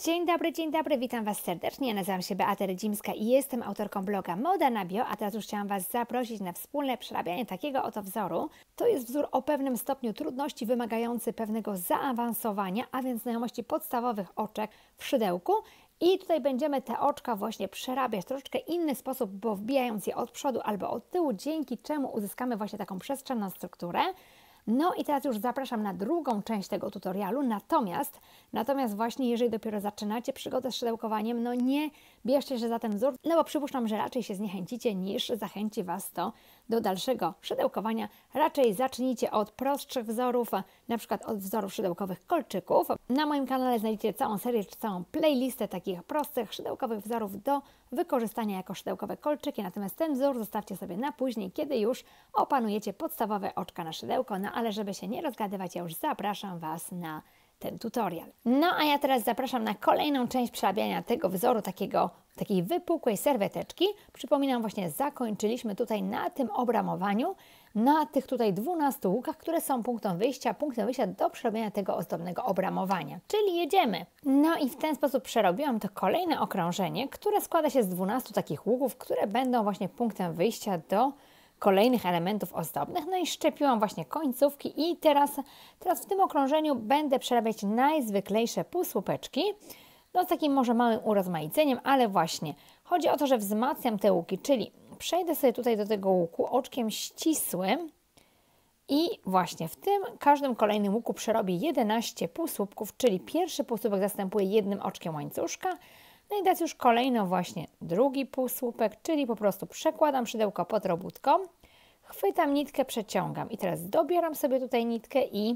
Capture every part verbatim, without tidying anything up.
Dzień dobry, dzień dobry, witam Was serdecznie. Ja nazywam się Beata Rydzimska i jestem autorką bloga Moda na Bio, a teraz już chciałam Was zaprosić na wspólne przerabianie takiego oto wzoru. To jest wzór o pewnym stopniu trudności, wymagający pewnego zaawansowania, a więc znajomości podstawowych oczek w szydełku. I tutaj będziemy te oczka właśnie przerabiać w troszeczkę inny sposób, bo wbijając je od przodu albo od tyłu, dzięki czemu uzyskamy właśnie taką przestrzenną strukturę. No i teraz już zapraszam na drugą część tego tutorialu, natomiast, natomiast właśnie jeżeli dopiero zaczynacie przygodę z szydełkowaniem, no nie bierzcie się za ten wzór, no bo przypuszczam, że raczej się zniechęcicie niż zachęci Was to do dalszego szydełkowania. Raczej zacznijcie od prostszych wzorów, na przykład od wzorów szydełkowych kolczyków. Na moim kanale znajdziecie całą serię czy całą playlistę takich prostych szydełkowych wzorów do wykorzystania jako szydełkowe kolczyki, natomiast ten wzór zostawcie sobie na później, kiedy już opanujecie podstawowe oczka na szydełko, no ale żeby się nie rozgadywać, ja już zapraszam Was na ten tutorial. No a ja teraz zapraszam na kolejną część przerabiania tego wzoru, takiego, takiej wypukłej serweteczki. Przypominam, właśnie zakończyliśmy tutaj na tym obramowaniu, na tych tutaj dwunastu łukach, które są punktem wyjścia, punktem wyjścia do przerobienia tego ozdobnego obramowania. Czyli jedziemy. No i w ten sposób przerobiłam to kolejne okrążenie, które składa się z dwunastu takich łuków, które będą właśnie punktem wyjścia do kolejnych elementów ozdobnych. No i szczepiłam właśnie końcówki i teraz, teraz w tym okrążeniu będę przerabiać najzwyklejsze półsłupeczki. No z takim może małym urozmaiceniem, ale właśnie chodzi o to, że wzmacniam te łuki, czyli przejdę sobie tutaj do tego łuku oczkiem ścisłym i właśnie w tym każdym kolejnym łuku przerobię jedenaście półsłupków, czyli pierwszy półsłupek zastępuję jednym oczkiem łańcuszka. No i teraz już kolejno właśnie drugi półsłupek, czyli po prostu przekładam szydełko pod robótką, chwytam nitkę, przeciągam i teraz dobieram sobie tutaj nitkę i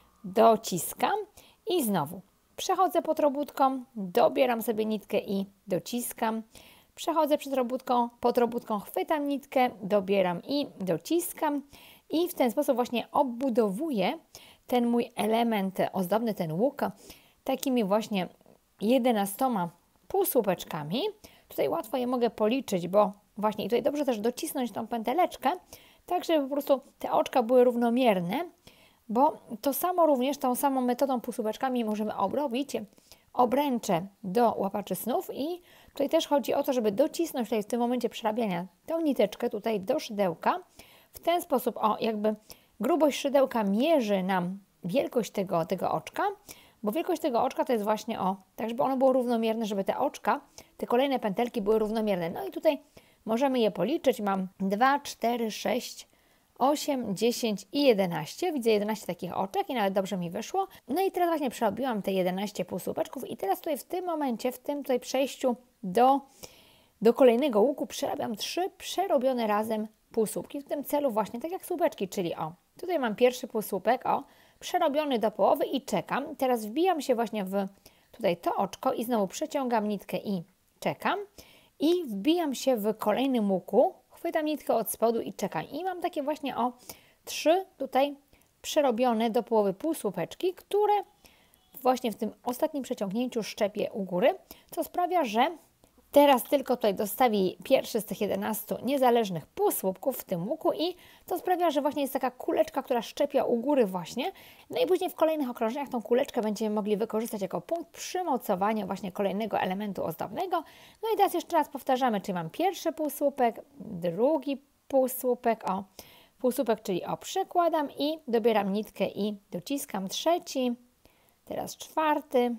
dociskam i znowu przechodzę pod robótką, dobieram sobie nitkę i dociskam, przechodzę przed robótką, pod robótką chwytam nitkę, dobieram i dociskam i w ten sposób właśnie obudowuję ten mój element ozdobny, ten łuk, takimi właśnie jedenastoma półsłupeczkami. Tutaj łatwo je mogę policzyć, bo właśnie i tutaj dobrze też docisnąć tą pęteleczkę, tak żeby po prostu te oczka były równomierne, bo to samo również tą samą metodą półsłupeczkami możemy obrobić obręcze do łapaczy snów i tutaj też chodzi o to, żeby docisnąć tutaj w tym momencie przerabiania tą niteczkę tutaj do szydełka. W ten sposób, o jakby grubość szydełka mierzy nam wielkość tego, tego oczka, bo wielkość tego oczka to jest właśnie o, tak żeby ono było równomierne, żeby te oczka, te kolejne pętelki były równomierne. No i tutaj możemy je policzyć. Mam dwa, cztery, sześć, osiem, dziesięć i jedenaście. Widzę jedenaście takich oczek i nawet dobrze mi wyszło. No i teraz właśnie przerobiłam te jedenaście półsłupeczków i teraz tutaj w tym momencie, w tym tutaj przejściu do, do kolejnego łuku przerabiam trzy przerobione razem półsłupki. W tym celu właśnie tak jak słupeczki, czyli o, tutaj mam pierwszy półsłupek, o, przerobiony do połowy i czekam. Teraz wbijam się właśnie w tutaj to oczko i znowu przeciągam nitkę i czekam. I wbijam się w kolejnym łuku, chwytam nitkę od spodu i czekam. I mam takie właśnie o trzy tutaj przerobione do połowy półsłupeczki, które właśnie w tym ostatnim przeciągnięciu szczepię u góry, co sprawia, że teraz tylko tutaj dostawię pierwszy z tych jedenastu niezależnych półsłupków w tym łuku i to sprawia, że właśnie jest taka kuleczka, która szczepia u góry właśnie. No i później w kolejnych okrążeniach tą kuleczkę będziemy mogli wykorzystać jako punkt przymocowania właśnie kolejnego elementu ozdobnego. No i teraz jeszcze raz powtarzamy, czyli mam pierwszy półsłupek, drugi półsłupek, o półsłupek, czyli o przekładam i dobieram nitkę i dociskam trzeci, teraz czwarty,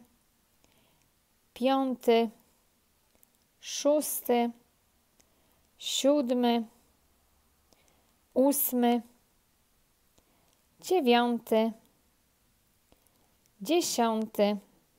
piąty, szósty, siódmy, ósmy, dziewiąty, dziesiąty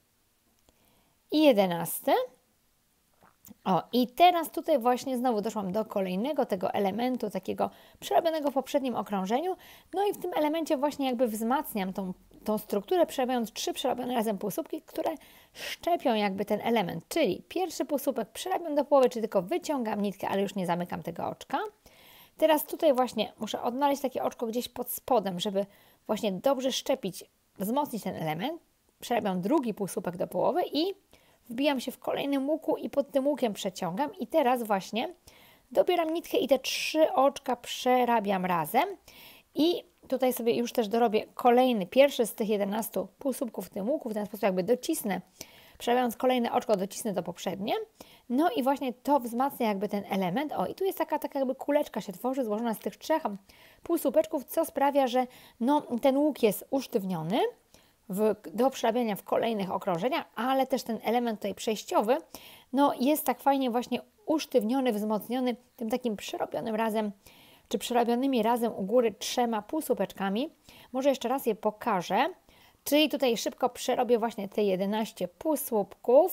i jedenasty. O, i teraz tutaj właśnie znowu doszłam do kolejnego tego elementu, takiego przerobionego w poprzednim okrążeniu. No i w tym elemencie właśnie jakby wzmacniam tą, tą strukturę, przerabiając trzy przerobione razem półsłupki, które szczepią jakby ten element. Czyli pierwszy półsłupek przerabiam do połowy, czyli tylko wyciągam nitkę, ale już nie zamykam tego oczka. Teraz tutaj właśnie muszę odnaleźć takie oczko gdzieś pod spodem, żeby właśnie dobrze szczepić, wzmocnić ten element. Przerabiam drugi półsłupek do połowy i wbijam się w kolejnym łuku i pod tym łukiem przeciągam i teraz właśnie dobieram nitkę i te trzy oczka przerabiam razem i tutaj sobie już też dorobię kolejny, pierwszy z tych jedenastu półsłupków w tym łuku, w ten sposób jakby docisnę przerabiając kolejne oczko docisnę to poprzednie. No i właśnie to wzmacnia jakby ten element. O, i tu jest taka, taka jakby kuleczka się tworzy, złożona z tych trzech półsłupeczków, co sprawia, że no, ten łuk jest usztywniony w, do przerabiania w kolejnych okrążeniach, ale też ten element tutaj przejściowy no, jest tak fajnie właśnie usztywniony, wzmocniony tym takim przerobionym razem, czy przerabionymi razem u góry trzema półsłupeczkami. Może jeszcze raz je pokażę. Czyli tutaj szybko przerobię właśnie te jedenaście półsłupków.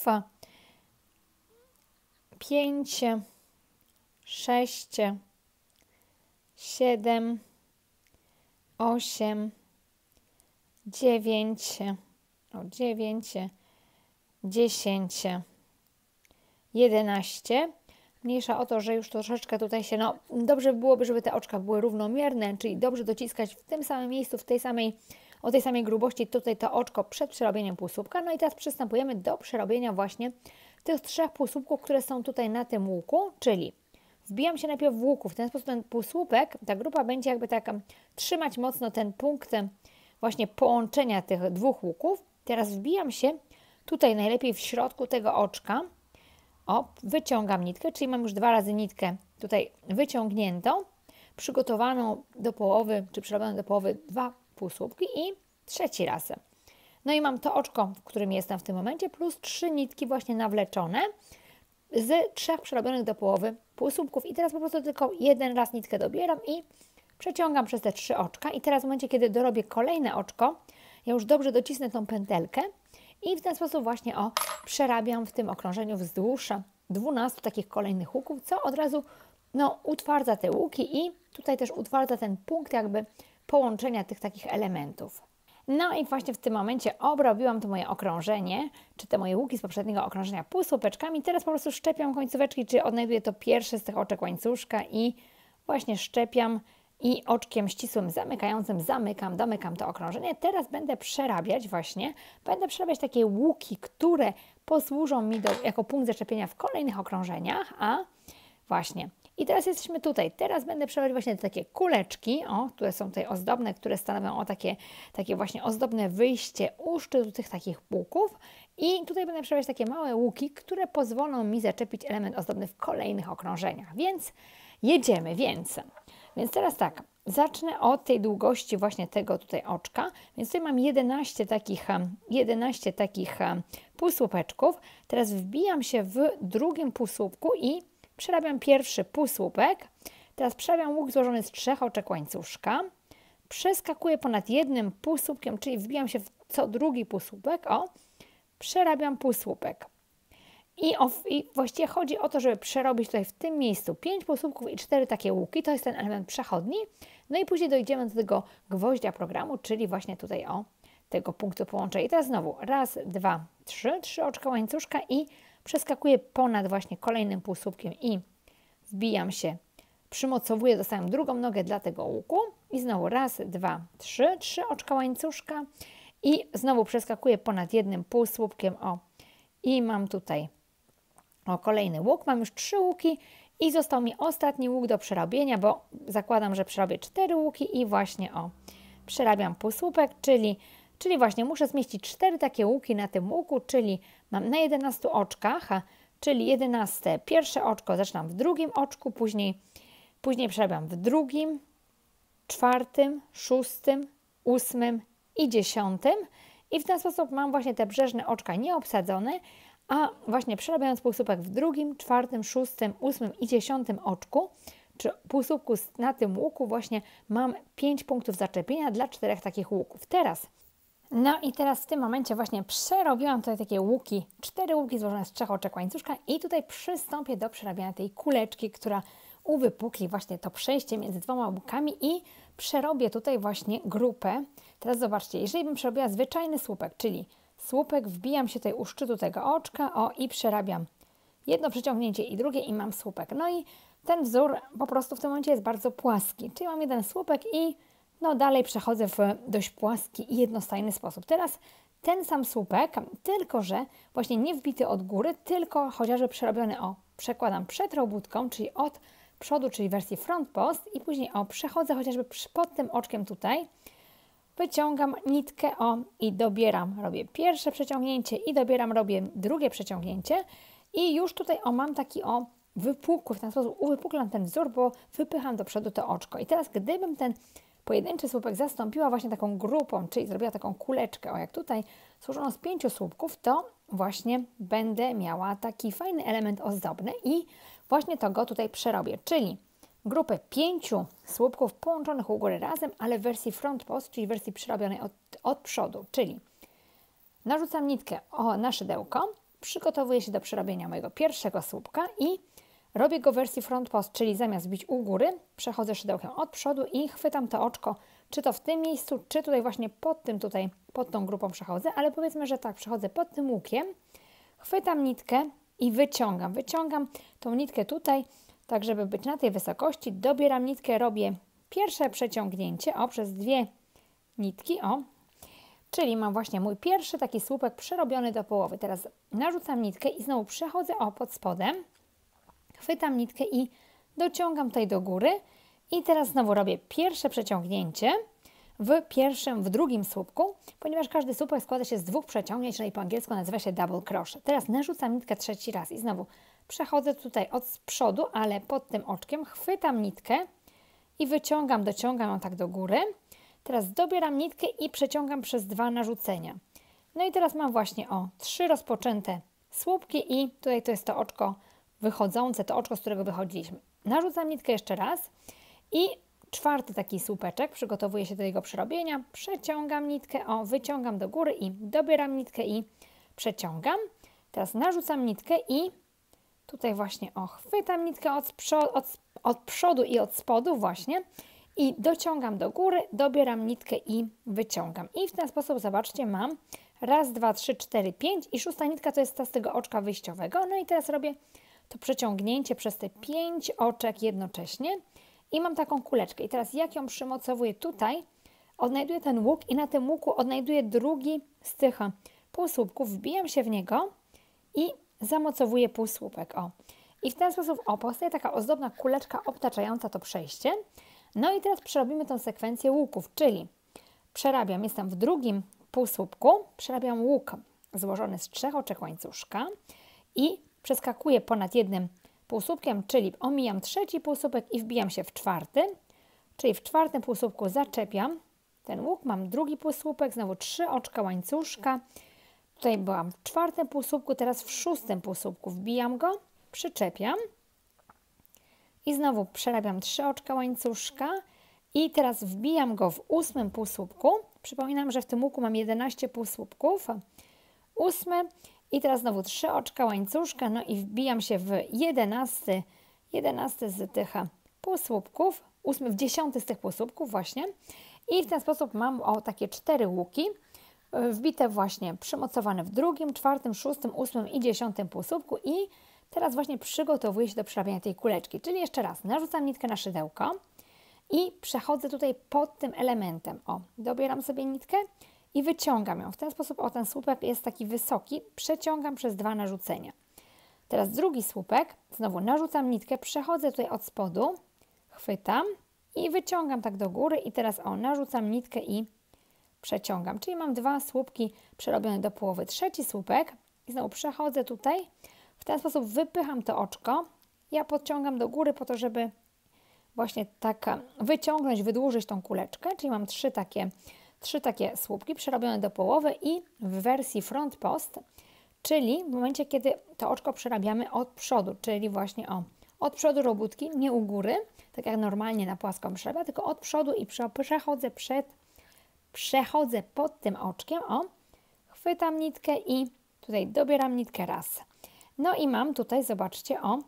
pięć, sześć, siedem, osiem, dziewięć, o dziewięć, dziesięć, jedenaście. Mniejsza o to, że już troszeczkę tutaj się, no dobrze byłoby, żeby te oczka były równomierne, czyli dobrze dociskać w tym samym miejscu, w tej samej, o tej samej grubości tutaj to oczko przed przerobieniem półsłupka. No i teraz przystępujemy do przerobienia właśnie tych trzech półsłupków, które są tutaj na tym łuku, czyli wbijam się najpierw w łuku, w ten sposób ten półsłupek, ta grupa będzie jakby tak trzymać mocno ten punkt właśnie połączenia tych dwóch łuków. Teraz wbijam się tutaj najlepiej w środku tego oczka. O, wyciągam nitkę, czyli mam już dwa razy nitkę tutaj wyciągniętą, przygotowaną do połowy, czy przerobioną do połowy dwa półsłupki i trzeci raz. No i mam to oczko, w którym jestem w tym momencie, plus trzy nitki właśnie nawleczone z trzech przerobionych do połowy półsłupków. I teraz po prostu tylko jeden raz nitkę dobieram i przeciągam przez te trzy oczka. I teraz w momencie, kiedy dorobię kolejne oczko, ja już dobrze docisnę tą pętelkę i w ten sposób właśnie o, przerabiam w tym okrążeniu wzdłuż dwunastu takich kolejnych łuków, co od razu no, utwardza te łuki i tutaj też utwardza ten punkt jakby połączenia tych takich elementów. No i właśnie w tym momencie obrobiłam to moje okrążenie, czy te moje łuki z poprzedniego okrążenia półsłupeczkami. Teraz po prostu szczepiam końcóweczki, czyli odnajduję to pierwsze z tych oczek łańcuszka i właśnie szczepiam i oczkiem ścisłym zamykającym zamykam, domykam to okrążenie. Teraz będę przerabiać właśnie, będę przerabiać takie łuki, które posłużą mi do, jako punkt zaczepienia w kolejnych okrążeniach, a właśnie. I teraz jesteśmy tutaj. Teraz będę przerabiać właśnie te takie kuleczki, o, które są tutaj ozdobne, które stanowią o takie, takie właśnie ozdobne wyjście u szczytu tych takich łuków. I tutaj będę przerabiać takie małe łuki, które pozwolą mi zaczepić element ozdobny w kolejnych okrążeniach. Więc jedziemy, więc... Więc teraz tak, zacznę od tej długości właśnie tego tutaj oczka. Więc tutaj mam jedenaście takich, jedenaście takich półsłupeczków. Teraz wbijam się w drugim półsłupku i przerabiam pierwszy półsłupek. Teraz przerabiam łuk złożony z trzech oczek łańcuszka. Przeskakuję ponad jednym półsłupkiem, czyli wbijam się w co drugi półsłupek. O, przerabiam półsłupek. I, o, I właściwie chodzi o to, żeby przerobić tutaj w tym miejscu pięć półsłupków i cztery takie łuki. To jest ten element przechodni. No i później dojdziemy do tego gwoździa programu, czyli właśnie tutaj o tego punktu połączenia. I teraz znowu raz, dwa, trzy, trzy oczka łańcuszka i przeskakuję ponad właśnie kolejnym półsłupkiem i wbijam się, przymocowuję, dostaję drugą nogę dla tego łuku i znowu raz, dwa, trzy, trzy oczka łańcuszka i znowu przeskakuję ponad jednym półsłupkiem o i mam tutaj o kolejny łuk, mam już trzy łuki i został mi ostatni łuk do przerobienia, bo zakładam, że przerobię cztery łuki i właśnie o, przerabiam półsłupek, czyli, czyli właśnie muszę zmieścić cztery takie łuki na tym łuku, czyli mam na jedenastu oczkach, czyli jedenaste, pierwsze oczko zaczynam w drugim oczku, później, później przerabiam w drugim, czwartym, szóstym, ósmym i dziesiątym i w ten sposób mam właśnie te brzeżne oczka nieobsadzone, a właśnie przerabiając półsłupek w drugim, czwartym, szóstym, ósmym i dziesiątym oczku, czy półsłupku na tym łuku właśnie mam pięć punktów zaczepienia dla czterech takich łuków. Teraz, no i teraz w tym momencie właśnie przerobiłam tutaj takie łuki, cztery łuki złożone z trzech oczek łańcuszka i tutaj przystąpię do przerabiania tej kuleczki, która uwypukli właśnie to przejście między dwoma łukami i przerobię tutaj właśnie grupę. Teraz zobaczcie, jeżeli bym przerobiła zwyczajny słupek, czyli słupek, wbijam się tutaj u szczytu tego oczka, o i przerabiam jedno przeciągnięcie i drugie i mam słupek. No i ten wzór po prostu w tym momencie jest bardzo płaski, czyli mam jeden słupek i no dalej przechodzę w dość płaski i jednostajny sposób. Teraz ten sam słupek, tylko że właśnie nie wbity od góry, tylko chociażby przerobiony o, przekładam przed robótką, czyli od przodu, czyli wersji front post i później o, przechodzę chociażby pod tym oczkiem tutaj, wyciągam nitkę, o, i dobieram, robię pierwsze przeciągnięcie i dobieram, robię drugie przeciągnięcie i już tutaj, o, mam taki, o, wypukły, w ten sposób uwypuklam ten wzór, bo wypycham do przodu to oczko. I teraz, gdybym ten pojedynczy słupek zastąpiła właśnie taką grupą, czyli zrobiła taką kuleczkę, o, jak tutaj, złożoną z pięciu słupków, to właśnie będę miała taki fajny element ozdobny i właśnie to go tutaj przerobię, czyli grupę pięciu słupków połączonych u góry razem, ale w wersji front post, czyli w wersji przerobionej od, od przodu, czyli narzucam nitkę o, na szydełko, przygotowuję się do przerobienia mojego pierwszego słupka i robię go w wersji front post, czyli zamiast bić u góry, przechodzę szydełkiem od przodu i chwytam to oczko, czy to w tym miejscu, czy tutaj właśnie pod tym, tutaj pod tą grupą przechodzę, ale powiedzmy, że tak, przechodzę pod tym łukiem, chwytam nitkę i wyciągam, wyciągam tą nitkę tutaj, tak żeby być na tej wysokości, dobieram nitkę, robię pierwsze przeciągnięcie, o, przez dwie nitki, o, czyli mam właśnie mój pierwszy taki słupek przerobiony do połowy. Teraz narzucam nitkę i znowu przechodzę, o, pod spodem, chwytam nitkę i dociągam tutaj do góry i teraz znowu robię pierwsze przeciągnięcie w pierwszym, w drugim słupku, ponieważ każdy słupek składa się z dwóch przeciągnięć, czyli po angielsku nazywa się double crochet. Teraz narzucam nitkę trzeci raz i znowu przechodzę tutaj od przodu, ale pod tym oczkiem, chwytam nitkę i wyciągam, dociągam ją tak do góry. Teraz dobieram nitkę i przeciągam przez dwa narzucenia. No i teraz mam właśnie, o, trzy rozpoczęte słupki i tutaj to jest to oczko wychodzące, to oczko, z którego wychodziliśmy. Narzucam nitkę jeszcze raz i czwarty taki słupeczek, przygotowuję się do jego przerobienia, przeciągam nitkę, o, wyciągam do góry i dobieram nitkę i przeciągam. Teraz narzucam nitkę i tutaj właśnie, o, chwytam nitkę od, od, od przodu i od spodu właśnie i dociągam do góry, dobieram nitkę i wyciągam. I w ten sposób, zobaczcie, mam raz, dwa, trzy, cztery, pięć i szósta nitka to jest ta z tego oczka wyjściowego. No i teraz robię to przeciągnięcie przez te pięć oczek jednocześnie i mam taką kuleczkę. I teraz jak ją przymocowuję tutaj, odnajduję ten łuk i na tym łuku odnajduję drugi z tych półsłupków, wbijam się w niego i zamocowuję półsłupek. O. I w ten sposób, o, powstaje taka ozdobna kuleczka obtaczająca to przejście. No i teraz przerobimy tę sekwencję łuków, czyli przerabiam, jestem w drugim półsłupku, przerabiam łuk złożony z trzech oczek łańcuszka i przeskakuję ponad jednym półsłupkiem, czyli omijam trzeci półsłupek i wbijam się w czwarty, czyli w czwartym półsłupku zaczepiam ten łuk, mam drugi półsłupek, znowu trzy oczka łańcuszka, tutaj byłam w czwartym półsłupku, teraz w szóstym półsłupku wbijam go, przyczepiam i znowu przerabiam trzy oczka łańcuszka i teraz wbijam go w ósmym półsłupku. Przypominam, że w tym łuku mam jedenaście półsłupków. Ósmy i teraz znowu trzy oczka łańcuszka, no i wbijam się w jedenasty, jedenasty z tych półsłupków, ósmy w dziesiąty z tych półsłupków właśnie. I w ten sposób mam o takie cztery łuki wbite właśnie, przymocowane w drugim, czwartym, szóstym, ósmym i dziesiątym półsłupku i teraz właśnie przygotowuję się do przerabiania tej kuleczki. Czyli jeszcze raz, narzucam nitkę na szydełko i przechodzę tutaj pod tym elementem. O, dobieram sobie nitkę i wyciągam ją. W ten sposób, o, ten słupek jest taki wysoki, przeciągam przez dwa narzucenia. Teraz drugi słupek, znowu narzucam nitkę, przechodzę tutaj od spodu, chwytam i wyciągam tak do góry i teraz, o, narzucam nitkę i przeciągam. Czyli mam dwa słupki przerobione do połowy. Trzeci słupek i znowu przechodzę tutaj, w ten sposób wypycham to oczko, ja podciągam do góry po to, żeby właśnie tak wyciągnąć, wydłużyć tą kuleczkę, czyli mam trzy takie, trzy takie słupki przerobione do połowy i w wersji front post, czyli w momencie, kiedy to oczko przerabiamy od przodu, czyli właśnie o, od przodu robótki, nie u góry, tak jak normalnie na płaską przerabia, tylko od przodu i przechodzę przed, przechodzę pod tym oczkiem, o, chwytam nitkę i tutaj dobieram nitkę raz. No i mam tutaj, zobaczcie, o,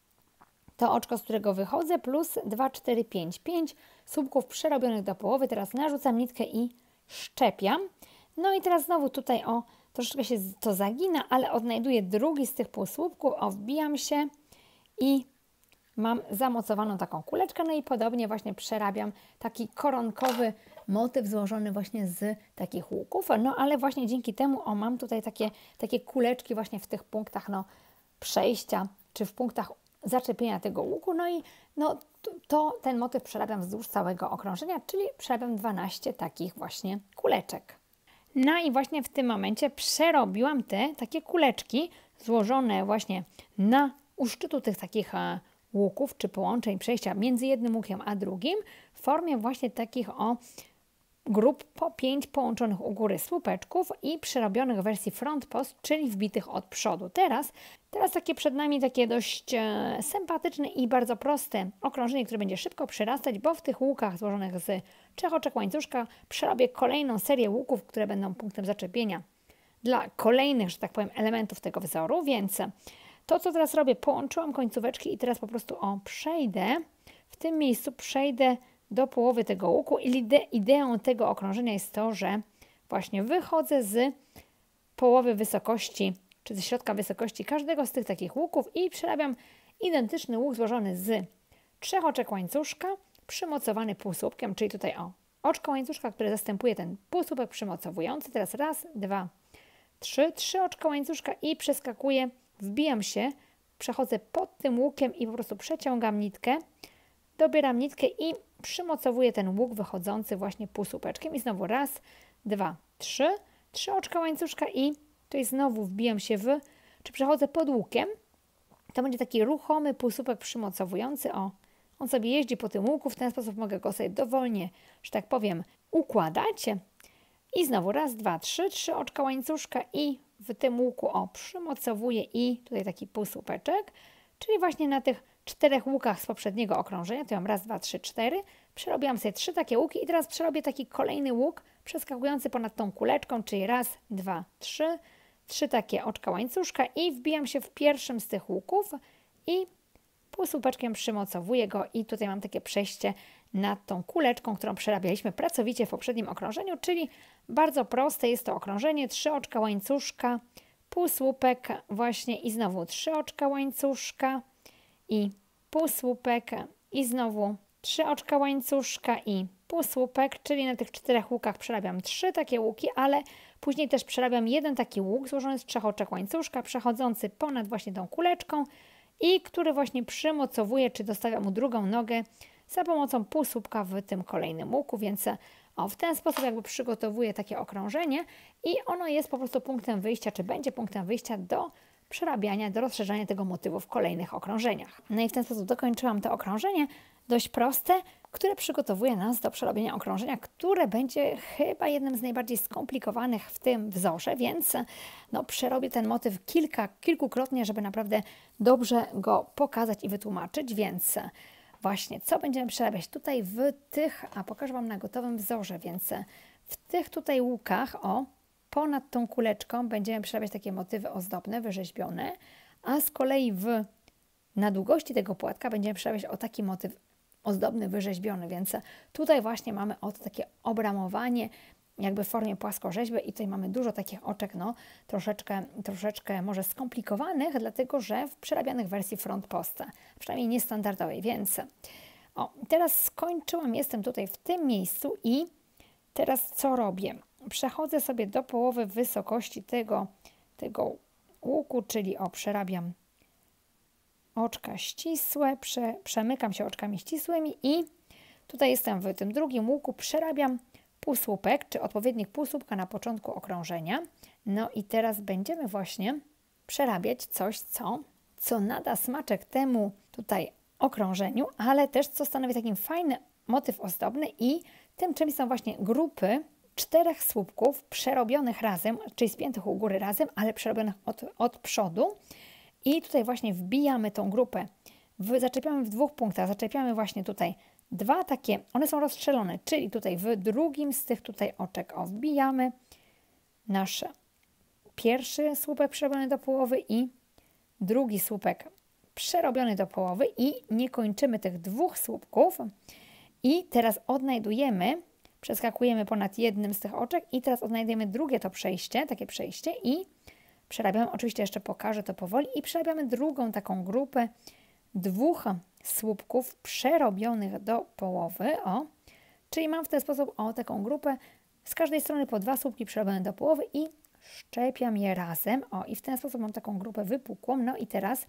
to oczko, z którego wychodzę, plus dwa, cztery, pięć. pięć słupków przerobionych do połowy. Teraz narzucam nitkę i szczepiam. No i teraz znowu tutaj, o, troszeczkę się to zagina, ale odnajduję drugi z tych półsłupków, o, wbijam się i mam zamocowaną taką kuleczkę. No i podobnie właśnie przerabiam taki koronkowy motyw złożony właśnie z takich łuków. No ale właśnie dzięki temu, o, mam tutaj takie, takie kuleczki właśnie w tych punktach, no, przejścia, czy w punktach zaczepienia tego łuku, no i no, to, to ten motyw przerabiam wzdłuż całego okrążenia, czyli przerabiam dwanaście takich właśnie kuleczek. No i właśnie w tym momencie przerobiłam te takie kuleczki złożone właśnie na u szczytu tych takich e, łuków, czy połączeń, przejścia między jednym łukiem a drugim w formie właśnie takich o grup po pięć połączonych u góry słupeczków i przerobionych w wersji front post, czyli wbitych od przodu. Teraz, teraz takie przed nami takie dość e, sympatyczne i bardzo proste okrążenie, które będzie szybko przyrastać, bo w tych łukach złożonych z trzech oczek łańcuszka przerobię kolejną serię łuków, które będą punktem zaczepienia dla kolejnych, że tak powiem, elementów tego wzoru, więc to, co teraz robię, połączyłam końcóweczki i teraz po prostu o, przejdę, w tym miejscu przejdę do połowy tego łuku i ide ideą tego okrążenia jest to, że właśnie wychodzę z połowy wysokości, czy ze środka wysokości każdego z tych takich łuków i przerabiam identyczny łuk złożony z trzech oczek łańcuszka, przymocowany półsłupkiem, czyli tutaj o, oczko łańcuszka, które zastępuje ten półsłupek przymocowujący. Teraz raz, dwa, trzy, trzy oczka łańcuszka i przeskakuję, wbijam się, przechodzę pod tym łukiem i po prostu przeciągam nitkę, dobieram nitkę i przymocowuję ten łuk wychodzący właśnie półsłupeczkiem i znowu raz, dwa, trzy, trzy oczka łańcuszka i tutaj znowu wbijam się w, czy przechodzę pod łukiem, to będzie taki ruchomy półsłupek przymocowujący, o, on sobie jeździ po tym łuku, w ten sposób mogę go sobie dowolnie, że tak powiem, układać i znowu raz, dwa, trzy, trzy oczka łańcuszka i w tym łuku, o, przymocowuję i tutaj taki półsłupeczek, czyli właśnie na tych czterech łukach z poprzedniego okrążenia, to mam raz, dwa, trzy, cztery, przerobiłam sobie trzy takie łuki i teraz przerobię taki kolejny łuk przeskakujący ponad tą kuleczką, czyli raz, dwa, trzy, trzy takie oczka łańcuszka i wbijam się w pierwszym z tych łuków i półsłupeczkiem przymocowuję go i tutaj mam takie przejście nad tą kuleczką, którą przerabialiśmy pracowicie w poprzednim okrążeniu, czyli bardzo proste jest to okrążenie, trzy oczka łańcuszka, półsłupek właśnie i znowu trzy oczka łańcuszka i półsłupek i znowu trzy oczka łańcuszka i półsłupek, czyli na tych czterech łukach przerabiam trzy takie łuki, ale później też przerabiam jeden taki łuk złożony z trzech oczek łańcuszka, przechodzący ponad właśnie tą kuleczką i który właśnie przymocowuje, czy dostawiam mu drugą nogę za pomocą półsłupka w tym kolejnym łuku, więc o, w ten sposób jakby przygotowuję takie okrążenie i ono jest po prostu punktem wyjścia, czy będzie punktem wyjścia do przerabiania, do rozszerzania tego motywu w kolejnych okrążeniach. No i w ten sposób dokończyłam to okrążenie, dość proste, które przygotowuje nas do przerobienia okrążenia, które będzie chyba jednym z najbardziej skomplikowanych w tym wzorze, więc no, przerobię ten motyw kilka, kilkukrotnie, żeby naprawdę dobrze go pokazać i wytłumaczyć, więc właśnie co będziemy przerabiać tutaj w tych, a pokażę Wam na gotowym wzorze, więc w tych tutaj łukach, o, ponad tą kuleczką będziemy przerabiać takie motywy ozdobne, wyrzeźbione, a z kolei w, na długości tego płatka będziemy przerabiać o taki motyw ozdobny, wyrzeźbiony, więc tutaj właśnie mamy oto takie obramowanie jakby w formie płaskorzeźby i tutaj mamy dużo takich oczek, no troszeczkę, troszeczkę może skomplikowanych, dlatego że w przerabianych wersji front posta, przynajmniej niestandardowej, więc o, teraz skończyłam, jestem tutaj w tym miejscu i teraz co robię? Przechodzę sobie do połowy wysokości tego, tego łuku, czyli o, przerabiam oczka ścisłe, prze, przemykam się oczkami ścisłymi i tutaj jestem w tym drugim łuku, przerabiam półsłupek, czy odpowiednik półsłupka na początku okrążenia. No i teraz będziemy właśnie przerabiać coś, co, co nada smaczek temu tutaj okrążeniu, ale też co stanowi taki fajny motyw ozdobny i tym czymś są właśnie grupy czterech słupków przerobionych razem, czyli spiętych u góry razem, ale przerobionych od, od przodu. I tutaj właśnie wbijamy tą grupę, w, zaczepiamy w dwóch punktach, zaczepiamy właśnie tutaj dwa takie, one są rozstrzelone, czyli tutaj w drugim z tych tutaj oczek o, wbijamy nasz pierwszy słupek przerobiony do połowy i drugi słupek przerobiony do połowy i nie kończymy tych dwóch słupków i teraz odnajdujemy, przeskakujemy ponad jednym z tych oczek i teraz odnajdujemy drugie to przejście, takie przejście i przerabiamy, oczywiście jeszcze pokażę to powoli i przerabiamy drugą taką grupę dwóch słupków przerobionych do połowy, o, czyli mam w ten sposób o taką grupę z każdej strony po dwa słupki przerobione do połowy i szczepiam je razem, o, i w ten sposób mam taką grupę wypukłą, no i teraz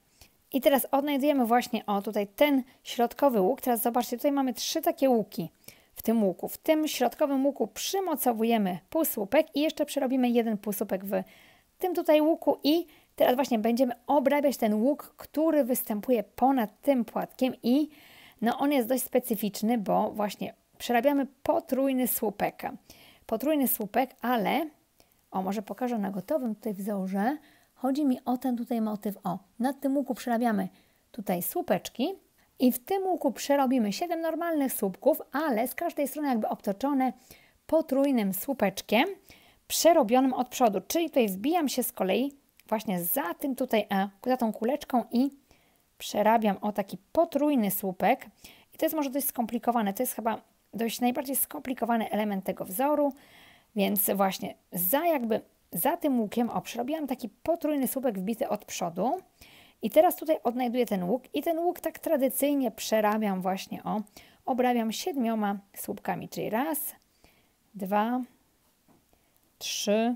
I teraz odnajdujemy właśnie, o tutaj ten środkowy łuk. Teraz zobaczcie, tutaj mamy trzy takie łuki w tym łuku. W tym środkowym łuku przymocowujemy półsłupek i jeszcze przerobimy jeden półsłupek w tym tutaj łuku i teraz właśnie będziemy obrabiać ten łuk, który występuje ponad tym płatkiem i no on jest dość specyficzny, bo właśnie przerabiamy potrójny słupek. Potrójny słupek, ale o, może pokażę na gotowym tutaj wzorze. Chodzi mi o ten tutaj motyw. O, nad tym łuku przerabiamy tutaj słupeczki i w tym łuku przerobimy siedem normalnych słupków, ale z każdej strony jakby obtoczone potrójnym słupeczkiem przerobionym od przodu. Czyli tutaj wbijam się z kolei właśnie za tym tutaj, a, za tą kuleczką i przerabiam o taki potrójny słupek. I to jest może dość skomplikowane. To jest chyba dość najbardziej skomplikowany element tego wzoru, więc właśnie za jakby za tym łukiem, o, przerobiłam taki potrójny słupek wbity od przodu i teraz tutaj odnajduję ten łuk i ten łuk tak tradycyjnie przerabiam właśnie, o, obrabiam siedmioma słupkami, czyli raz, dwa, trzy,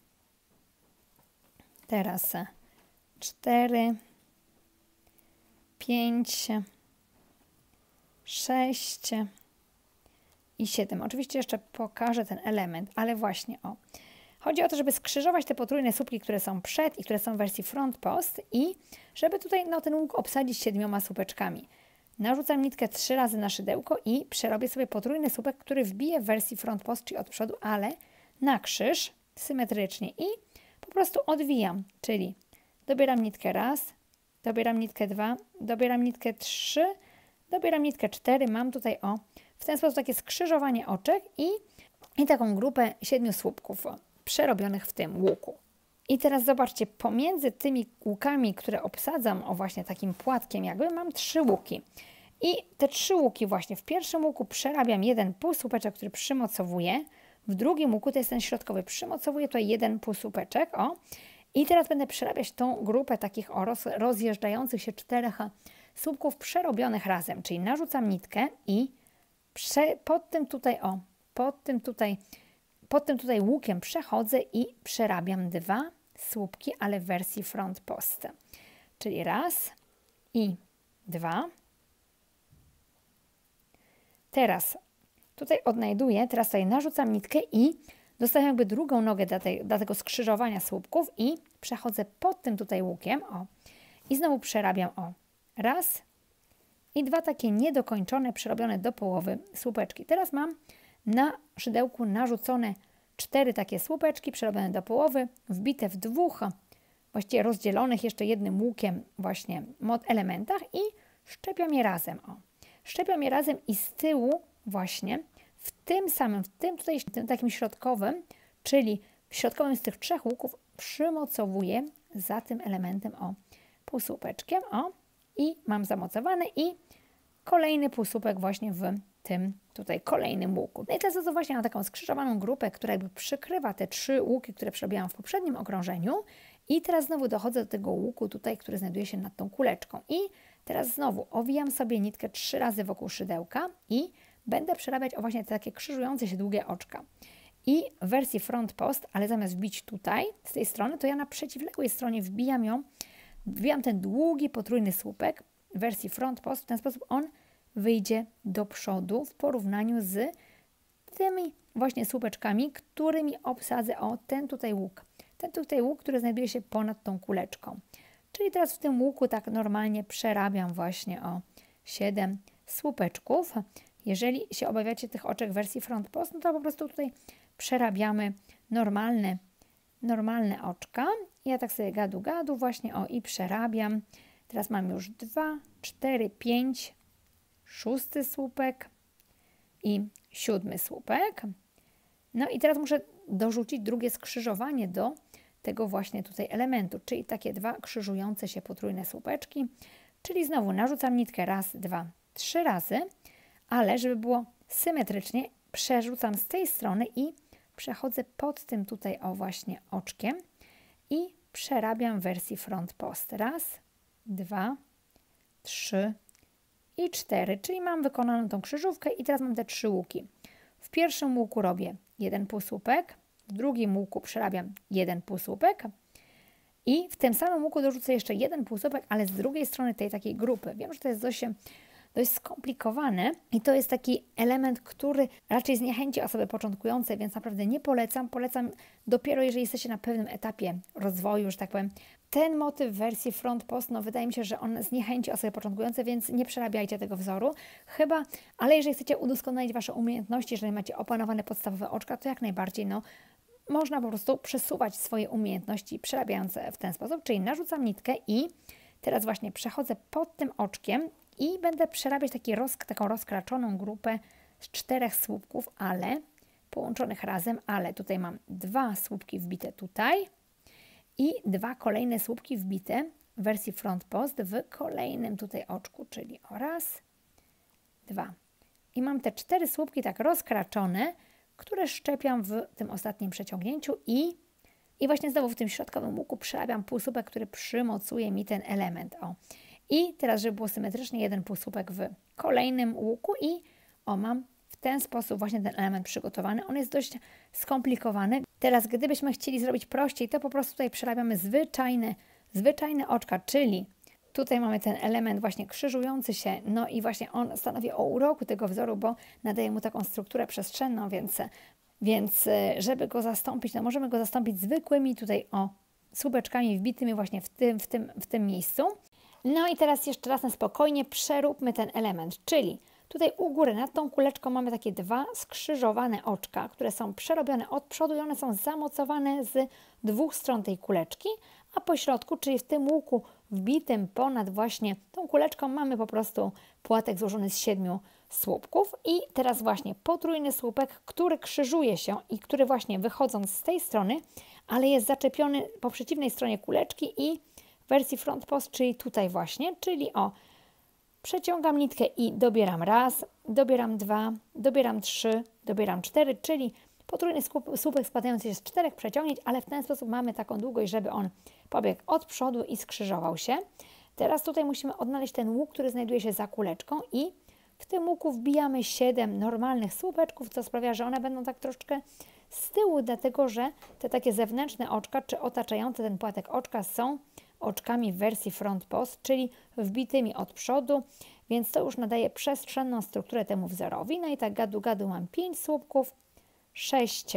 teraz cztery, pięć, sześć i siedem. Oczywiście jeszcze pokażę ten element, ale właśnie, o, chodzi o to, żeby skrzyżować te potrójne słupki, które są przed i które są w wersji front post i żeby tutaj no, ten łuk obsadzić siedmioma słupeczkami. Narzucam nitkę trzy razy na szydełko i przerobię sobie potrójny słupek, który wbiję w wersji front post, czyli od przodu, ale na krzyż, symetrycznie i po prostu odwijam, czyli dobieram nitkę raz, dobieram nitkę dwa, dobieram nitkę trzy, dobieram nitkę cztery, mam tutaj o, w ten sposób takie skrzyżowanie oczek i, i taką grupę siedmiu słupków przerobionych w tym łuku. I teraz zobaczcie, pomiędzy tymi łukami, które obsadzam o właśnie takim płatkiem jakby, mam trzy łuki. I te trzy łuki właśnie, w pierwszym łuku przerabiam jeden półsłupeczek, który przymocowuję, w drugim łuku, to jest ten środkowy, przymocowuję tutaj jeden półsłupeczek, o. I teraz będę przerabiać tą grupę takich o roz, rozjeżdżających się czterech słupków przerobionych razem, czyli narzucam nitkę i prze, pod tym tutaj, o, pod tym tutaj, pod tym tutaj łukiem przechodzę i przerabiam dwa słupki, ale w wersji front post. Czyli raz i dwa. Teraz tutaj odnajduję, teraz tutaj narzucam nitkę i dostaję jakby drugą nogę dla, tej, dla tego skrzyżowania słupków i przechodzę pod tym tutaj łukiem, o, i znowu przerabiam, o, raz i dwa takie niedokończone, przerobione do połowy słupeczki. Teraz mam na szydełku narzucone cztery takie słupeczki, przerobione do połowy, wbite w dwóch, właściwie rozdzielonych jeszcze jednym łukiem właśnie mod elementach i szczepiam je razem, o. Szczepiam je razem i z tyłu właśnie w tym samym, w tym tutaj w tym takim środkowym, czyli w środkowym z tych trzech łuków przymocowuję za tym elementem, o, półsłupeczkiem, o, i mam zamocowane i kolejny półsłupek właśnie w tym tutaj kolejnym łuku. No i teraz to właśnie na taką skrzyżowaną grupę, która jakby przykrywa te trzy łuki, które przerobiłam w poprzednim okrążeniu i teraz znowu dochodzę do tego łuku tutaj, który znajduje się nad tą kuleczką i teraz znowu owijam sobie nitkę trzy razy wokół szydełka i będę przerabiać o właśnie te takie krzyżujące się długie oczka. I w wersji front post, ale zamiast wbić tutaj, z tej strony, to ja na przeciwległej stronie wbijam ją, wbijam ten długi, potrójny słupek w wersji front post. W ten sposób on wyjdzie do przodu w porównaniu z tymi właśnie słupeczkami, którymi obsadzę o ten tutaj łuk. Ten tutaj łuk, który znajduje się ponad tą kuleczką. Czyli teraz w tym łuku tak normalnie przerabiam właśnie o siedem słupeczków. Jeżeli się obawiacie tych oczek w wersji front post, no to po prostu tutaj przerabiamy normalne, normalne oczka. Ja tak sobie gadu gadu właśnie o i przerabiam. Teraz mam już dwa, cztery, pięć, szósty słupek i siódmy słupek. No i teraz muszę dorzucić drugie skrzyżowanie do tego właśnie tutaj elementu, czyli takie dwa krzyżujące się potrójne słupeczki. Czyli znowu narzucam nitkę raz, dwa, trzy razy, ale żeby było symetrycznie, przerzucam z tej strony i przechodzę pod tym tutaj o właśnie oczkiem i przerabiam w wersji front post. Raz, dwa, trzy i cztery, czyli mam wykonaną tą krzyżówkę i teraz mam te trzy łuki. W pierwszym łuku robię jeden półsłupek, w drugim łuku przerabiam jeden półsłupek I w tym samym łuku dorzucę jeszcze jeden półsłupek, ale z drugiej strony tej takiej grupy. Wiem, że to jest dość, dość skomplikowane i to jest taki element, który raczej zniechęci osoby początkujące, więc naprawdę nie polecam. Polecam dopiero, jeżeli jesteście na pewnym etapie rozwoju, że tak powiem. Ten motyw w wersji front post, no wydaje mi się, że on zniechęci osoby początkujące, więc nie przerabiajcie tego wzoru. Chyba, ale jeżeli chcecie udoskonalić Wasze umiejętności, jeżeli macie opanowane podstawowe oczka, to jak najbardziej, no można po prostu przesuwać swoje umiejętności przerabiając w ten sposób, czyli narzucam nitkę i teraz właśnie przechodzę pod tym oczkiem i będę przerabiać taki roz, taką rozkraczoną grupę z czterech słupków, ale połączonych razem, ale tutaj mam dwa słupki wbite tutaj i dwa kolejne słupki wbite w wersji front post w kolejnym tutaj oczku, czyli o raz, dwa. I mam te cztery słupki tak rozkraczone, które szczepiam w tym ostatnim przeciągnięciu i, i właśnie znowu w tym środkowym łuku przerabiam półsłupek, który przymocuje mi ten element. O. I teraz, żeby było symetrycznie, jeden półsłupek w kolejnym łuku i o, mam w ten sposób właśnie ten element przygotowany. On jest dość skomplikowany. Teraz, gdybyśmy chcieli zrobić prościej, to po prostu tutaj przerabiamy zwyczajne, zwyczajne oczka, czyli tutaj mamy ten element właśnie krzyżujący się, no i właśnie on stanowi o uroku tego wzoru, bo nadaje mu taką strukturę przestrzenną, więc, więc żeby go zastąpić, no możemy go zastąpić zwykłymi tutaj o słupeczkami wbitymi właśnie w tym, w tym, w tym miejscu. No i teraz jeszcze raz na spokojnie przeróbmy ten element, czyli tutaj u góry nad tą kuleczką mamy takie dwa skrzyżowane oczka, które są przerobione od przodu i one są zamocowane z dwóch stron tej kuleczki, a po środku, czyli w tym łuku wbitym ponad właśnie tą kuleczką mamy po prostu płatek złożony z siedmiu słupków i teraz właśnie potrójny słupek, który krzyżuje się i który właśnie wychodząc z tej strony, ale jest zaczepiony po przeciwnej stronie kuleczki i w wersji front post, czyli tutaj właśnie, czyli o, przeciągam nitkę i dobieram raz, dobieram dwa, dobieram trzy, dobieram cztery, czyli potrójny słupek składający się z czterech przeciągnięć, ale w ten sposób mamy taką długość, żeby on pobiegł od przodu i skrzyżował się. Teraz tutaj musimy odnaleźć ten łuk, który znajduje się za kuleczką i w tym łuku wbijamy siedem normalnych słupeczków, co sprawia, że one będą tak troszeczkę z tyłu, dlatego że te takie zewnętrzne oczka, czy otaczające ten płatek oczka są oczkami w wersji front post, czyli wbitymi od przodu, więc to już nadaje przestrzenną strukturę temu wzorowi. No i tak gadu gadu mam pięć słupków, sześć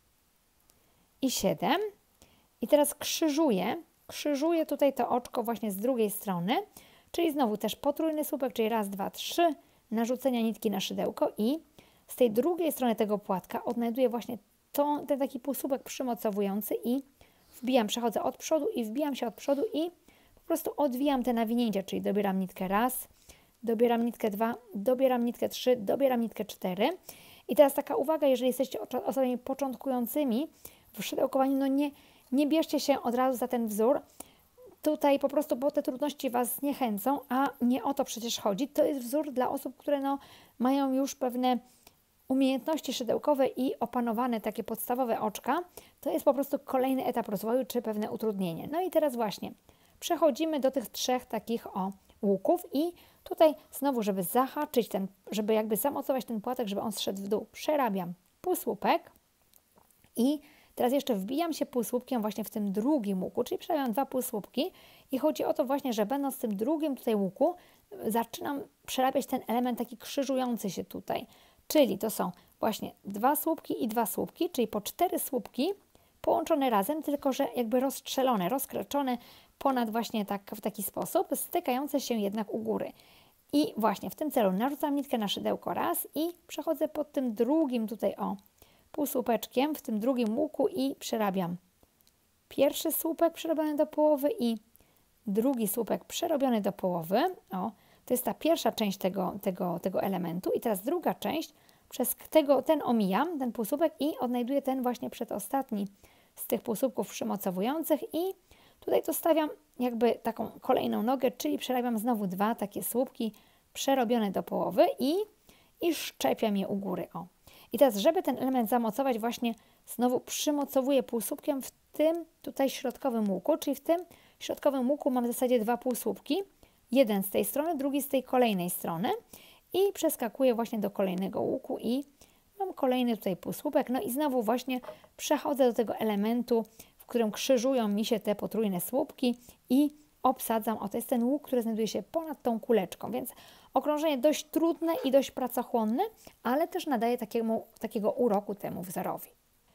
i siedem. I teraz krzyżuję, krzyżuję tutaj to oczko właśnie z drugiej strony, czyli znowu też potrójny słupek, czyli raz, dwa, trzy, narzucenia nitki na szydełko i z tej drugiej strony tego płatka odnajduję właśnie to, ten taki półsłupek przymocowujący i wbijam, przechodzę od przodu i wbijam się od przodu i po prostu odwijam te nawinięcia, czyli dobieram nitkę raz, dobieram nitkę dwa, dobieram nitkę trzy, dobieram nitkę cztery. I teraz taka uwaga, jeżeli jesteście osobami początkującymi w szydełkowaniu, no nie, nie bierzcie się od razu za ten wzór. Tutaj po prostu, bo te trudności Was zniechęcą, a nie o to przecież chodzi. To jest wzór dla osób, które no, mają już pewne umiejętności szydełkowe i opanowane takie podstawowe oczka. To jest po prostu kolejny etap rozwoju, czy pewne utrudnienie. No i teraz właśnie przechodzimy do tych trzech takich o łuków i tutaj znowu, żeby zahaczyć ten, żeby jakby zamocować ten płatek, żeby on zszedł w dół, przerabiam półsłupek i teraz jeszcze wbijam się półsłupkiem właśnie w tym drugim łuku, czyli przerabiam dwa półsłupki i chodzi o to właśnie, że będąc w tym drugim tutaj łuku zaczynam przerabiać ten element taki krzyżujący się tutaj, czyli to są właśnie dwa słupki i dwa słupki, czyli po cztery słupki połączone razem, tylko że jakby rozstrzelone, rozkraczone ponad właśnie tak, w taki sposób, stykające się jednak u góry. I właśnie w tym celu narzucam nitkę na szydełko raz i przechodzę pod tym drugim tutaj o półsłupeczkiem w tym drugim łuku i przerabiam pierwszy słupek przerobiony do połowy i drugi słupek przerobiony do połowy. O, to jest ta pierwsza część tego, tego, tego elementu i teraz druga część, przez tego, ten omijam, ten półsłupek i odnajduję ten właśnie przedostatni z tych półsłupków przymocowujących i tutaj to stawiam jakby taką kolejną nogę, czyli przerabiam znowu dwa takie słupki przerobione do połowy i, i szczepiam je u góry. O. I teraz, żeby ten element zamocować, właśnie znowu przymocowuję półsłupkiem w tym tutaj środkowym łuku, czyli w tym środkowym łuku mam w zasadzie dwa półsłupki, jeden z tej strony, drugi z tej kolejnej strony i przeskakuję właśnie do kolejnego łuku i mam kolejny tutaj półsłupek, no i znowu właśnie przechodzę do tego elementu, w którym krzyżują mi się te potrójne słupki i obsadzam. O, to jest ten łuk, który znajduje się ponad tą kuleczką, więc okrążenie dość trudne i dość pracochłonne, ale też nadaje takiemu, takiego uroku temu wzorowi.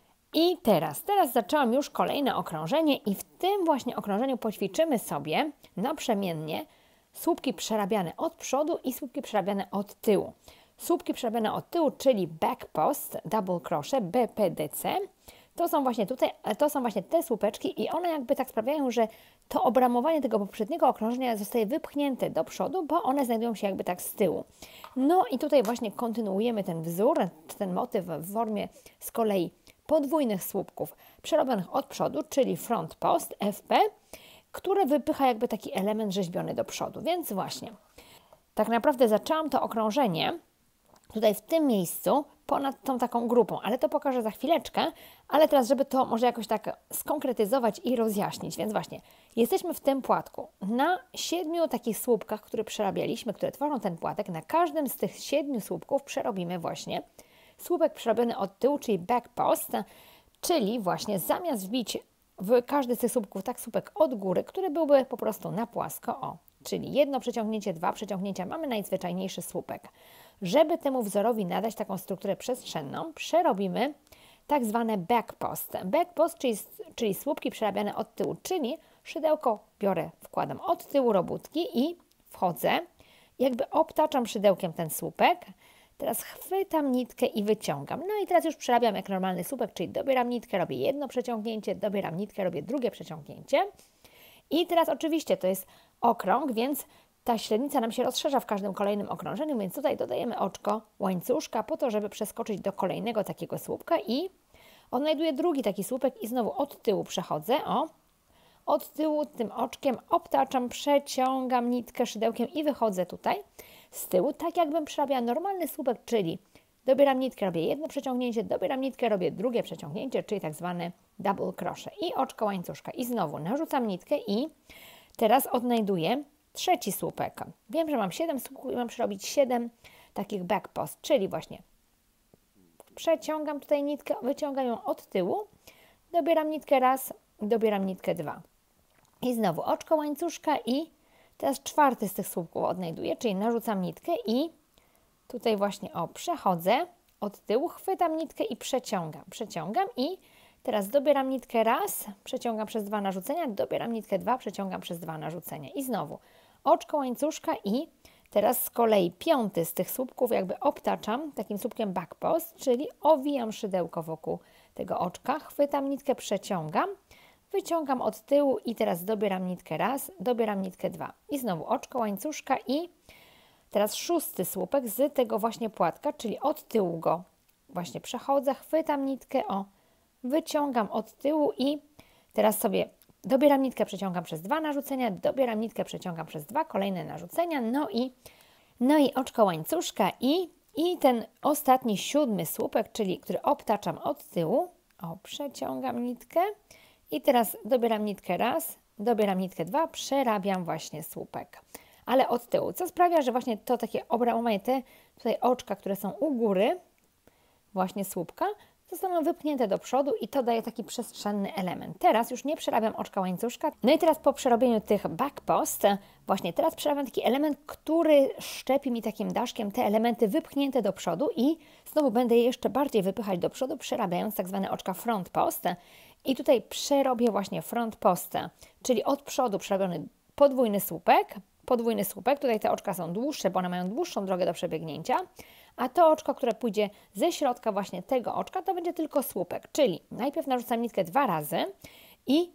I teraz, teraz zaczęłam już kolejne okrążenie i w tym właśnie okrążeniu poćwiczymy sobie naprzemiennie słupki przerabiane od przodu i słupki przerabiane od tyłu. Słupki przerabiane od tyłu, czyli back post, double crochet, B P D C, to są właśnie tutaj, to są właśnie te słupeczki i one jakby tak sprawiają, że to obramowanie tego poprzedniego okrążenia zostaje wypchnięte do przodu, bo one znajdują się jakby tak z tyłu. No i tutaj właśnie kontynuujemy ten wzór, ten motyw w formie z kolei podwójnych słupków przerobionych od przodu, czyli front post, F P, które wypycha jakby taki element rzeźbiony do przodu. Więc właśnie, tak naprawdę zaczęłam to okrążenie tutaj w tym miejscu ponad tą taką grupą, ale to pokażę za chwileczkę, ale teraz, żeby to może jakoś tak skonkretyzować i rozjaśnić, więc właśnie, jesteśmy w tym płatku. Na siedmiu takich słupkach, które przerabialiśmy, które tworzą ten płatek, na każdym z tych siedmiu słupków przerobimy właśnie słupek przerobiony od tyłu, czyli back post, czyli właśnie zamiast wbić w każdy z tych słupków tak słupek od góry, który byłby po prostu na płasko, o, czyli jedno przeciągnięcie, dwa przeciągnięcia, mamy najzwyczajniejszy słupek. Żeby temu wzorowi nadać taką strukturę przestrzenną, przerobimy tak zwane back post. Back post, czyli, czyli słupki przerabiane od tyłu, czyli szydełko biorę, wkładam od tyłu robótki i wchodzę, jakby obtaczam szydełkiem ten słupek. Teraz chwytam nitkę i wyciągam. No i teraz już przerabiam jak normalny słupek, czyli dobieram nitkę, robię jedno przeciągnięcie, dobieram nitkę, robię drugie przeciągnięcie. I teraz oczywiście to jest okrąg, więc ta średnica nam się rozszerza w każdym kolejnym okrążeniu, więc tutaj dodajemy oczko łańcuszka po to, żeby przeskoczyć do kolejnego takiego słupka i odnajduję drugi taki słupek i znowu od tyłu przechodzę, o, od tyłu tym oczkiem obtaczam, przeciągam nitkę szydełkiem i wychodzę tutaj z tyłu, tak jakbym przerabiała normalny słupek, czyli dobieram nitkę, robię jedno przeciągnięcie, dobieram nitkę, robię drugie przeciągnięcie, czyli tak zwany double crochet i oczko łańcuszka i znowu narzucam nitkę i teraz odnajduję trzeci słupek. Wiem, że mam siedem słupków i mam przerobić siedem takich back post, czyli właśnie przeciągam tutaj nitkę, wyciągam ją od tyłu, dobieram nitkę raz, dobieram nitkę dwa. I znowu oczko łańcuszka i teraz czwarty z tych słupków odnajduję, czyli narzucam nitkę i tutaj właśnie o, przechodzę od tyłu, chwytam nitkę i przeciągam. Przeciągam i teraz dobieram nitkę raz, przeciągam przez dwa narzucenia, dobieram nitkę dwa, przeciągam przez dwa narzucenia. I znowu oczko łańcuszka i teraz z kolei piąty z tych słupków jakby obtaczam takim słupkiem back post, czyli owijam szydełko wokół tego oczka, chwytam nitkę, przeciągam, wyciągam od tyłu i teraz dobieram nitkę raz, dobieram nitkę dwa. I znowu oczko łańcuszka i teraz szósty słupek z tego właśnie płatka, czyli od tyłu go właśnie przechodzę, chwytam nitkę, o, wyciągam od tyłu i teraz sobie dobieram nitkę, przeciągam przez dwa narzucenia, dobieram nitkę, przeciągam przez dwa kolejne narzucenia, no i, no i oczko łańcuszka i, i ten ostatni siódmy słupek, czyli który obtaczam od tyłu, o, przeciągam nitkę i teraz dobieram nitkę raz, dobieram nitkę dwa, przerabiam właśnie słupek, ale od tyłu, co sprawia, że właśnie to takie obramowanie, te tutaj oczka, które są u góry właśnie słupka, zostaną wypchnięte do przodu i to daje taki przestrzenny element. Teraz już nie przerabiam oczka łańcuszka. No i teraz po przerobieniu tych back post, właśnie teraz przerabiam taki element, który szczepi mi takim daszkiem te elementy wypchnięte do przodu i znowu będę je jeszcze bardziej wypychać do przodu, przerabiając tak zwane oczka front post. I tutaj przerobię właśnie front post, czyli od przodu przerobiony podwójny słupek, podwójny słupek, tutaj te oczka są dłuższe, bo one mają dłuższą drogę do przebiegnięcia, a to oczko, które pójdzie ze środka właśnie tego oczka, to będzie tylko słupek, czyli najpierw narzucam nitkę dwa razy i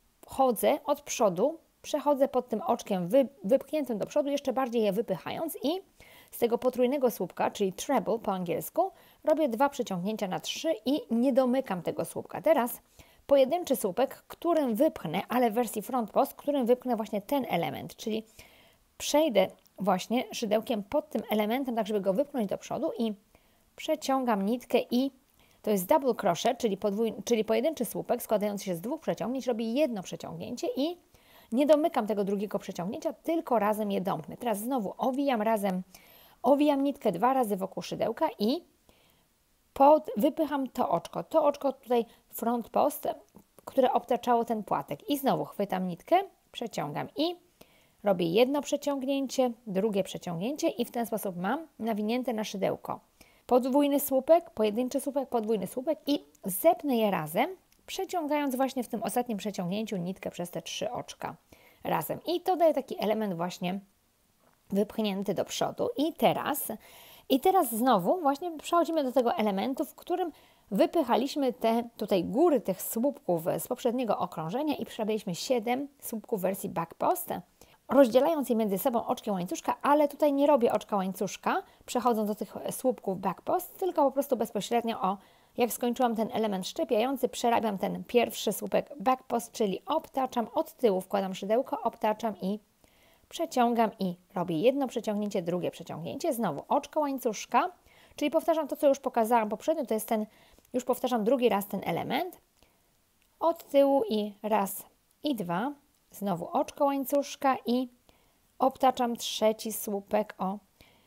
chodzę od przodu, przechodzę pod tym oczkiem wy, wypchniętym do przodu, jeszcze bardziej je wypychając i z tego potrójnego słupka, czyli treble po angielsku, robię dwa przeciągnięcia na trzy i nie domykam tego słupka. Teraz pojedynczy słupek, którym wypchnę, ale w wersji front post, którym wypchnę właśnie ten element, czyli przejdę właśnie szydełkiem pod tym elementem, tak żeby go wypchnąć do przodu i przeciągam nitkę i to jest double crochet, czyli, podwójny, czyli pojedynczy słupek składający się z dwóch przeciągnięć, robię jedno przeciągnięcie i nie domykam tego drugiego przeciągnięcia, tylko razem je domknę. Teraz znowu owijam razem, owijam nitkę dwa razy wokół szydełka i pod, wypycham to oczko. To oczko tutaj front post, które obtaczało ten płatek. I znowu chwytam nitkę, przeciągam i robię jedno przeciągnięcie, drugie przeciągnięcie i w ten sposób mam nawinięte na szydełko. Podwójny słupek, pojedynczy słupek, podwójny słupek i zepnę je razem, przeciągając właśnie w tym ostatnim przeciągnięciu nitkę przez te trzy oczka razem. I to daje taki element właśnie wypchnięty do przodu. I teraz, i teraz znowu właśnie przechodzimy do tego elementu, w którym wypychaliśmy te tutaj góry tych słupków z poprzedniego okrążenia i przerabialiśmy siedem słupków w wersji back post, rozdzielając je między sobą oczkiem łańcuszka, ale tutaj nie robię oczka łańcuszka, przechodząc do tych słupków back post, tylko po prostu bezpośrednio o, jak skończyłam ten element szczepiający, przerabiam ten pierwszy słupek back post, czyli obtaczam od tyłu, wkładam szydełko, obtaczam i przeciągam i robię jedno przeciągnięcie, drugie przeciągnięcie, znowu oczko łańcuszka, czyli powtarzam to, co już pokazałam poprzednio, to jest ten, już powtarzam drugi raz ten element, od tyłu i raz i dwa, znowu oczko łańcuszka i obtaczam trzeci słupek o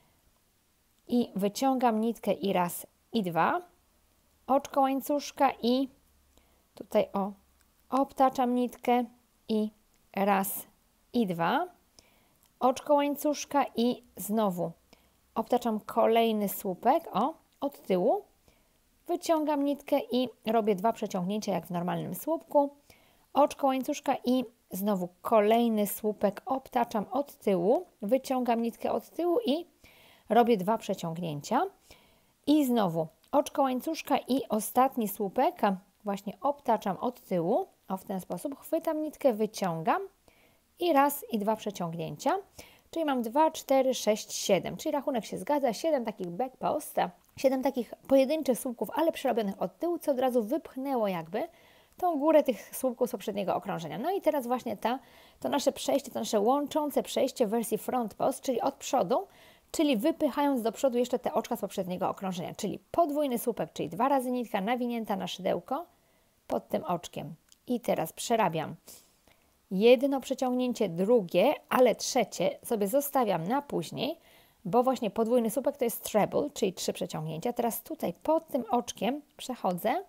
i wyciągam nitkę i raz i dwa, oczko łańcuszka i tutaj o obtaczam nitkę i raz i dwa, oczko łańcuszka i znowu obtaczam kolejny słupek o od tyłu, wyciągam nitkę i robię dwa przeciągnięcia jak w normalnym słupku, oczko łańcuszka i znowu kolejny słupek obtaczam od tyłu, wyciągam nitkę od tyłu i robię dwa przeciągnięcia i znowu oczko łańcuszka i ostatni słupek właśnie obtaczam od tyłu, o w ten sposób chwytam nitkę, wyciągam i raz i dwa przeciągnięcia, czyli mam dwa, cztery, sześć, siedem, czyli rachunek się zgadza, siedem takich back post, siedem takich pojedynczych słupków, ale przerobionych od tyłu, co od razu wypchnęło jakby tą górę tych słupków z poprzedniego okrążenia. No i teraz właśnie ta, to nasze przejście, to nasze łączące przejście w wersji front post, czyli od przodu, czyli wypychając do przodu jeszcze te oczka z poprzedniego okrążenia, czyli podwójny słupek, czyli dwa razy nitka nawinięta na szydełko pod tym oczkiem. I teraz przerabiam jedno przeciągnięcie, drugie, ale trzecie sobie zostawiam na później, bo właśnie podwójny słupek to jest treble, czyli trzy przeciągnięcia. Teraz tutaj pod tym oczkiem przechodzę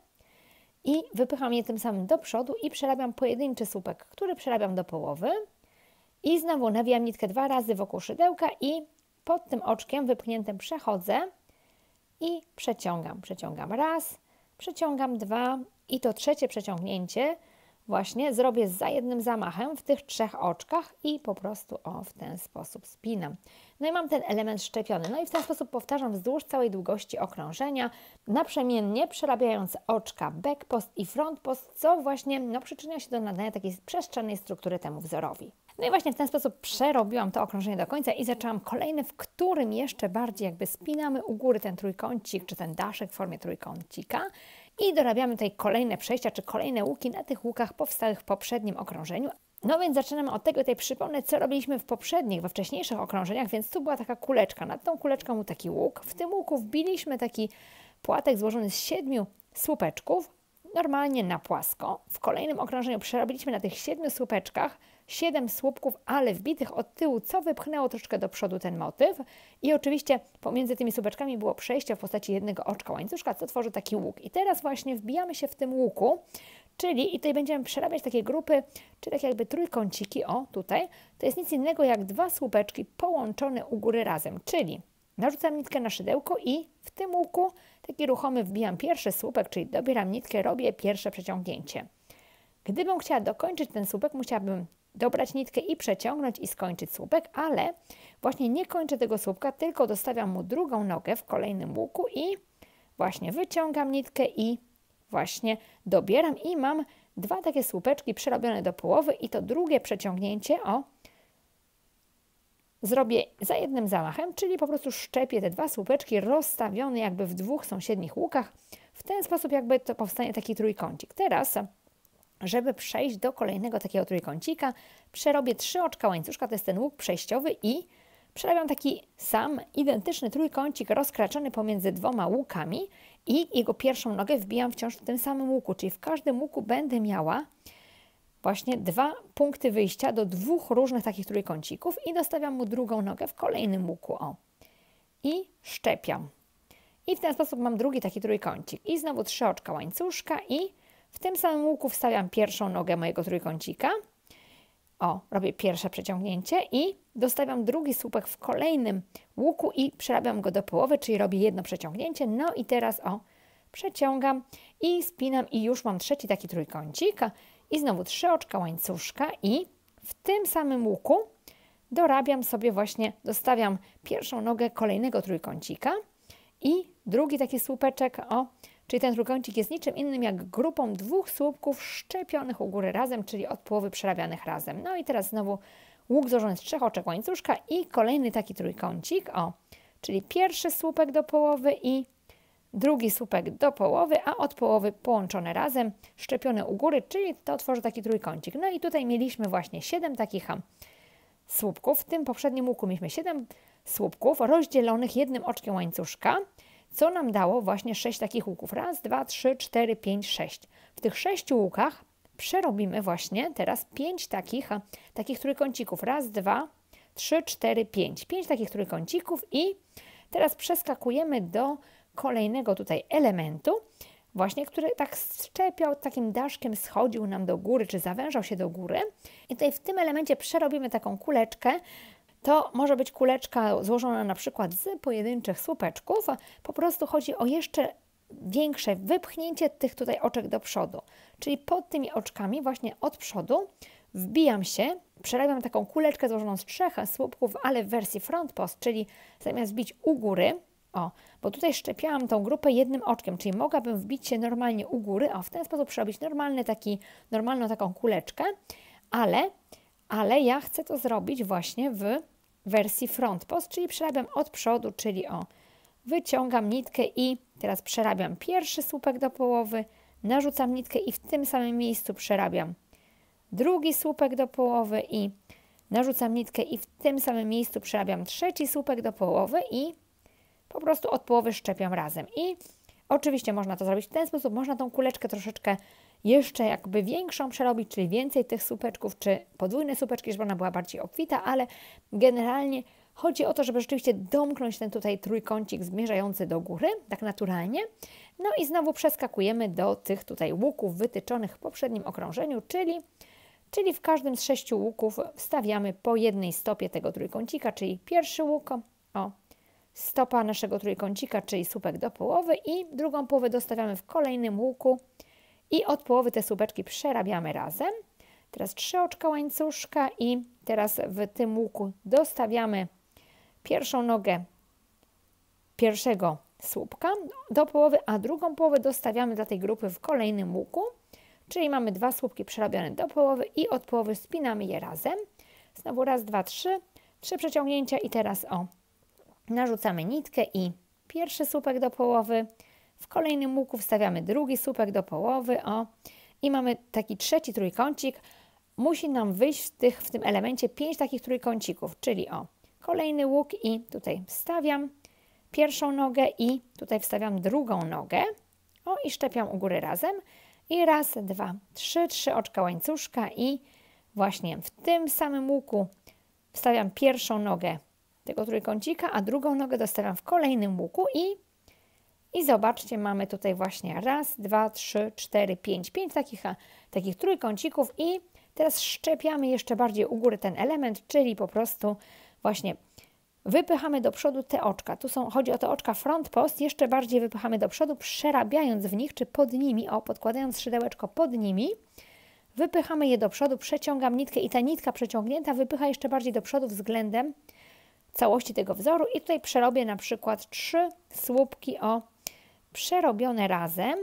i wypycham je tym samym do przodu i przerabiam pojedynczy słupek, który przerabiam do połowy i znowu nawijam nitkę dwa razy wokół szydełka i pod tym oczkiem wypchniętym przechodzę i przeciągam. Przeciągam raz, przeciągam dwa i to trzecie przeciągnięcie właśnie zrobię za jednym zamachem w tych trzech oczkach i po prostu o w ten sposób spinam. No i mam ten element szczepiony. No i w ten sposób powtarzam wzdłuż całej długości okrążenia, naprzemiennie przerabiając oczka back post i front post, co właśnie no, przyczynia się do nadania takiej przestrzennej struktury temu wzorowi. No i właśnie w ten sposób przerobiłam to okrążenie do końca i zaczęłam kolejne, w którym jeszcze bardziej jakby spinamy u góry ten trójkącik, czy ten daszek w formie trójkącika i dorabiamy tutaj kolejne przejścia, czy kolejne łuki na tych łukach powstałych w poprzednim okrążeniu. No więc zaczynamy od tego, tutaj przypomnę, co robiliśmy w poprzednich, we wcześniejszych okrążeniach, więc tu była taka kuleczka, nad tą kuleczką był taki łuk. W tym łuku wbiliśmy taki płatek złożony z siedmiu słupeczków, normalnie na płasko. W kolejnym okrążeniu przerobiliśmy na tych siedmiu słupeczkach siedem słupków, ale wbitych od tyłu, co wypchnęło troszkę do przodu ten motyw. I oczywiście pomiędzy tymi słupeczkami było przejście w postaci jednego oczka łańcuszka, co tworzy taki łuk. I teraz właśnie wbijamy się w tym łuku, czyli i tutaj będziemy przerabiać takie grupy, czy tak jakby trójkąciki, o tutaj, to jest nic innego jak dwa słupeczki połączone u góry razem, czyli narzucam nitkę na szydełko i w tym łuku taki ruchomy wbijam pierwszy słupek, czyli dobieram nitkę, robię pierwsze przeciągnięcie. Gdybym chciała dokończyć ten słupek, musiałabym dobrać nitkę i przeciągnąć i skończyć słupek, ale właśnie nie kończę tego słupka, tylko dostawiam mu drugą nogę w kolejnym łuku i właśnie wyciągam nitkę i właśnie dobieram i mam dwa takie słupeczki przerobione do połowy i to drugie przeciągnięcie o zrobię za jednym zamachem, czyli po prostu szczepię te dwa słupeczki rozstawione jakby w dwóch sąsiednich łukach. W ten sposób jakby to powstanie taki trójkącik. Teraz, żeby przejść do kolejnego takiego trójkącika, przerobię trzy oczka łańcuszka, to jest ten łuk przejściowy i przerabiam taki sam, identyczny trójkącik rozkraczony pomiędzy dwoma łukami i jego pierwszą nogę wbijam wciąż w tym samym łuku, czyli w każdym łuku będę miała właśnie dwa punkty wyjścia do dwóch różnych takich trójkącików i dostawiam mu drugą nogę w kolejnym łuku, o. I szczepiam. I w ten sposób mam drugi taki trójkącik. I znowu trzy oczka łańcuszka i W tym samym łuku wstawiam pierwszą nogę mojego trójkącika. O, robię pierwsze przeciągnięcie i dostawiam drugi słupek w kolejnym łuku i przerabiam go do połowy, czyli robię jedno przeciągnięcie. No i teraz o, przeciągam i spinam i już mam trzeci taki trójkącik. I znowu trzy oczka łańcuszka i w tym samym łuku dorabiam sobie właśnie, dostawiam pierwszą nogę kolejnego trójkącika i drugi taki słupeczek, o, czyli ten trójkącik jest niczym innym jak grupą dwóch słupków szczepionych u góry razem, czyli od połowy przerabianych razem. No i teraz znowu łuk złożony z trzech oczek łańcuszka i kolejny taki trójkącik, o, czyli pierwszy słupek do połowy i drugi słupek do połowy, a od połowy połączone razem, szczepione u góry, czyli to tworzy taki trójkącik. No i tutaj mieliśmy właśnie siedem takich słupków. W tym poprzednim łuku mieliśmy siedem słupków rozdzielonych jednym oczkiem łańcuszka, co nam dało właśnie sześć takich łuków. Raz, dwa, trzy, cztery, pięć, sześć. W tych sześciu łukach przerobimy właśnie teraz pięć takich, takich trójkącików. Raz, dwa, trzy, cztery, pięć. Pięć takich trójkącików i teraz przeskakujemy do kolejnego tutaj elementu, właśnie, który tak szczepiał, takim daszkiem schodził nam do góry, czy zawężał się do góry. I tutaj w tym elemencie przerobimy taką kuleczkę. To może być kuleczka złożona na przykład z pojedynczych słupeczków. Po prostu chodzi o jeszcze większe wypchnięcie tych tutaj oczek do przodu. Czyli pod tymi oczkami właśnie od przodu wbijam się, przerabiam taką kuleczkę złożoną z trzech słupków, ale w wersji front post, czyli zamiast bić u góry, o, bo tutaj szczepiałam tą grupę jednym oczkiem, czyli mogłabym wbić się normalnie u góry, a w ten sposób przerobić normalny taki, normalną taką kuleczkę, ale, ale ja chcę to zrobić właśnie w wersji front post, czyli przerabiam od przodu, czyli o, wyciągam nitkę i teraz przerabiam pierwszy słupek do połowy, narzucam nitkę i w tym samym miejscu przerabiam drugi słupek do połowy i narzucam nitkę i w tym samym miejscu przerabiam trzeci słupek do połowy i po prostu od połowy szczepiam razem. I oczywiście można to zrobić w ten sposób, można tą kuleczkę troszeczkę jeszcze jakby większą przerobić, czyli więcej tych słupeczków, czy podwójne słupeczki, żeby ona była bardziej obfita, ale generalnie chodzi o to, żeby rzeczywiście domknąć ten tutaj trójkącik zmierzający do góry, tak naturalnie. No i znowu przeskakujemy do tych tutaj łuków wytyczonych w poprzednim okrążeniu, czyli, czyli w każdym z sześciu łuków wstawiamy po jednej stopie tego trójkącika, czyli pierwszy łuk, o, stopa naszego trójkącika, czyli słupek do połowy i drugą połowę dostawiamy w kolejnym łuku i od połowy te słupeczki przerabiamy razem. Teraz trzy oczka łańcuszka i teraz w tym łuku dostawiamy pierwszą nogę pierwszego słupka do połowy, a drugą połowę dostawiamy dla tej grupy w kolejnym łuku, czyli mamy dwa słupki przerabiane do połowy i od połowy spinamy je razem. Znowu raz, dwa, trzy, trzy przeciągnięcia i teraz o, narzucamy nitkę i pierwszy słupek do połowy, w kolejnym łuku wstawiamy drugi słupek do połowy, o, i mamy taki trzeci trójkącik. Musi nam wyjść w, tych, w tym elemencie pięć takich trójkącików, czyli o, kolejny łuk i tutaj wstawiam pierwszą nogę i tutaj wstawiam drugą nogę, o, i szczepiam u góry razem i raz, dwa, trzy, trzy oczka łańcuszka i właśnie w tym samym łuku wstawiam pierwszą nogę tego trójkącika, a drugą nogę dostawiam w kolejnym łuku i, i zobaczcie, mamy tutaj właśnie raz, dwa, trzy, cztery, pięć, pięć takich, takich trójkącików i teraz szczepiamy jeszcze bardziej u góry ten element, czyli po prostu właśnie wypychamy do przodu te oczka. Tu są, chodzi o te oczka front post, jeszcze bardziej wypychamy do przodu, przerabiając w nich, czy pod nimi, o, podkładając szydełeczko pod nimi, wypychamy je do przodu, przeciągam nitkę i ta nitka przeciągnięta wypycha jeszcze bardziej do przodu względem całości tego wzoru i tutaj przerobię na przykład trzy słupki o przerobione razem,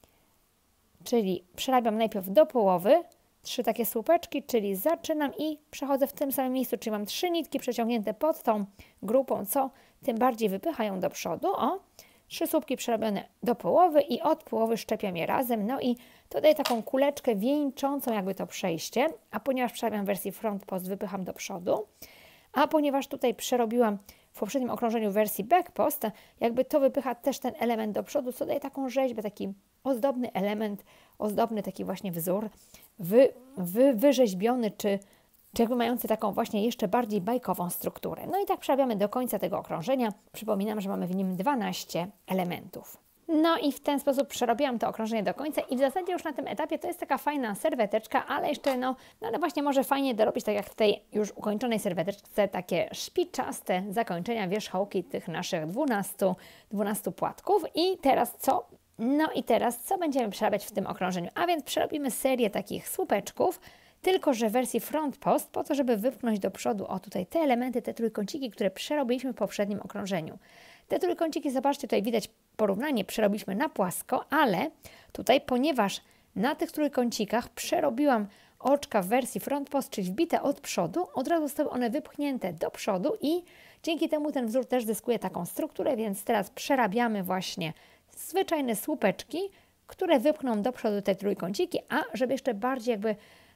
czyli przerabiam najpierw do połowy, trzy takie słupeczki, czyli zaczynam i przechodzę w tym samym miejscu, czyli mam trzy nitki przeciągnięte pod tą grupą, co tym bardziej wypychają do przodu, o, trzy słupki przerobione do połowy i od połowy szczepiam je razem, no i to daje taką kuleczkę wieńczącą jakby to przejście, a ponieważ przerabiam w wersji front post, wypycham do przodu, a ponieważ tutaj przerobiłam w poprzednim okrążeniu wersji back post, jakby to wypycha też ten element do przodu, co daje taką rzeźbę, taki ozdobny element, ozdobny taki właśnie wzór, wy, wy, wyrzeźbiony, czy, czy jakby mający taką właśnie jeszcze bardziej bajkową strukturę. No i tak przerabiamy do końca tego okrążenia. Przypominam, że mamy w nim dwanaście elementów. No i w ten sposób przerobiłam to okrążenie do końca i w zasadzie już na tym etapie to jest taka fajna serweteczka, ale jeszcze no, no ale właśnie może fajnie dorobić, tak jak w tej już ukończonej serweteczce, takie szpiczaste zakończenia, wierzchołki tych naszych dwunastu, dwunastu płatków. I teraz co? No i teraz co będziemy przerabiać w tym okrążeniu? A więc przerobimy serię takich słupeczków, tylko że w wersji front post, po to, żeby wypchnąć do przodu, o tutaj te elementy, te trójkąciki, które przerobiliśmy w poprzednim okrążeniu. Te trójkąciki, zobaczcie, tutaj widać porównanie, przerobiliśmy na płasko, ale tutaj, ponieważ na tych trójkącikach przerobiłam oczka w wersji front post, czyli wbite od przodu, od razu zostały one wypchnięte do przodu i dzięki temu ten wzór też zyskuje taką strukturę, więc teraz przerabiamy właśnie zwyczajne słupeczki, które wypchną do przodu te trójkąciki, a żeby jeszcze bardziej jakby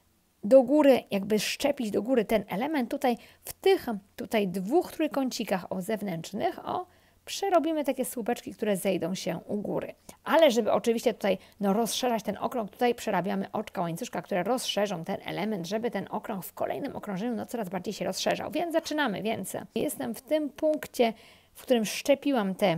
do góry, jakby szczepić do góry ten element, tutaj w tych tutaj dwóch trójkącikach o zewnętrznych, o, przerobimy takie słupeczki, które zejdą się u góry. Ale żeby oczywiście tutaj no, rozszerzać ten okrąg, tutaj przerabiamy oczka łańcuszka, które rozszerzą ten element, żeby ten okrąg w kolejnym okrążeniu no, coraz bardziej się rozszerzał. Więc zaczynamy. Więc jestem w tym punkcie, w którym szczepiłam te,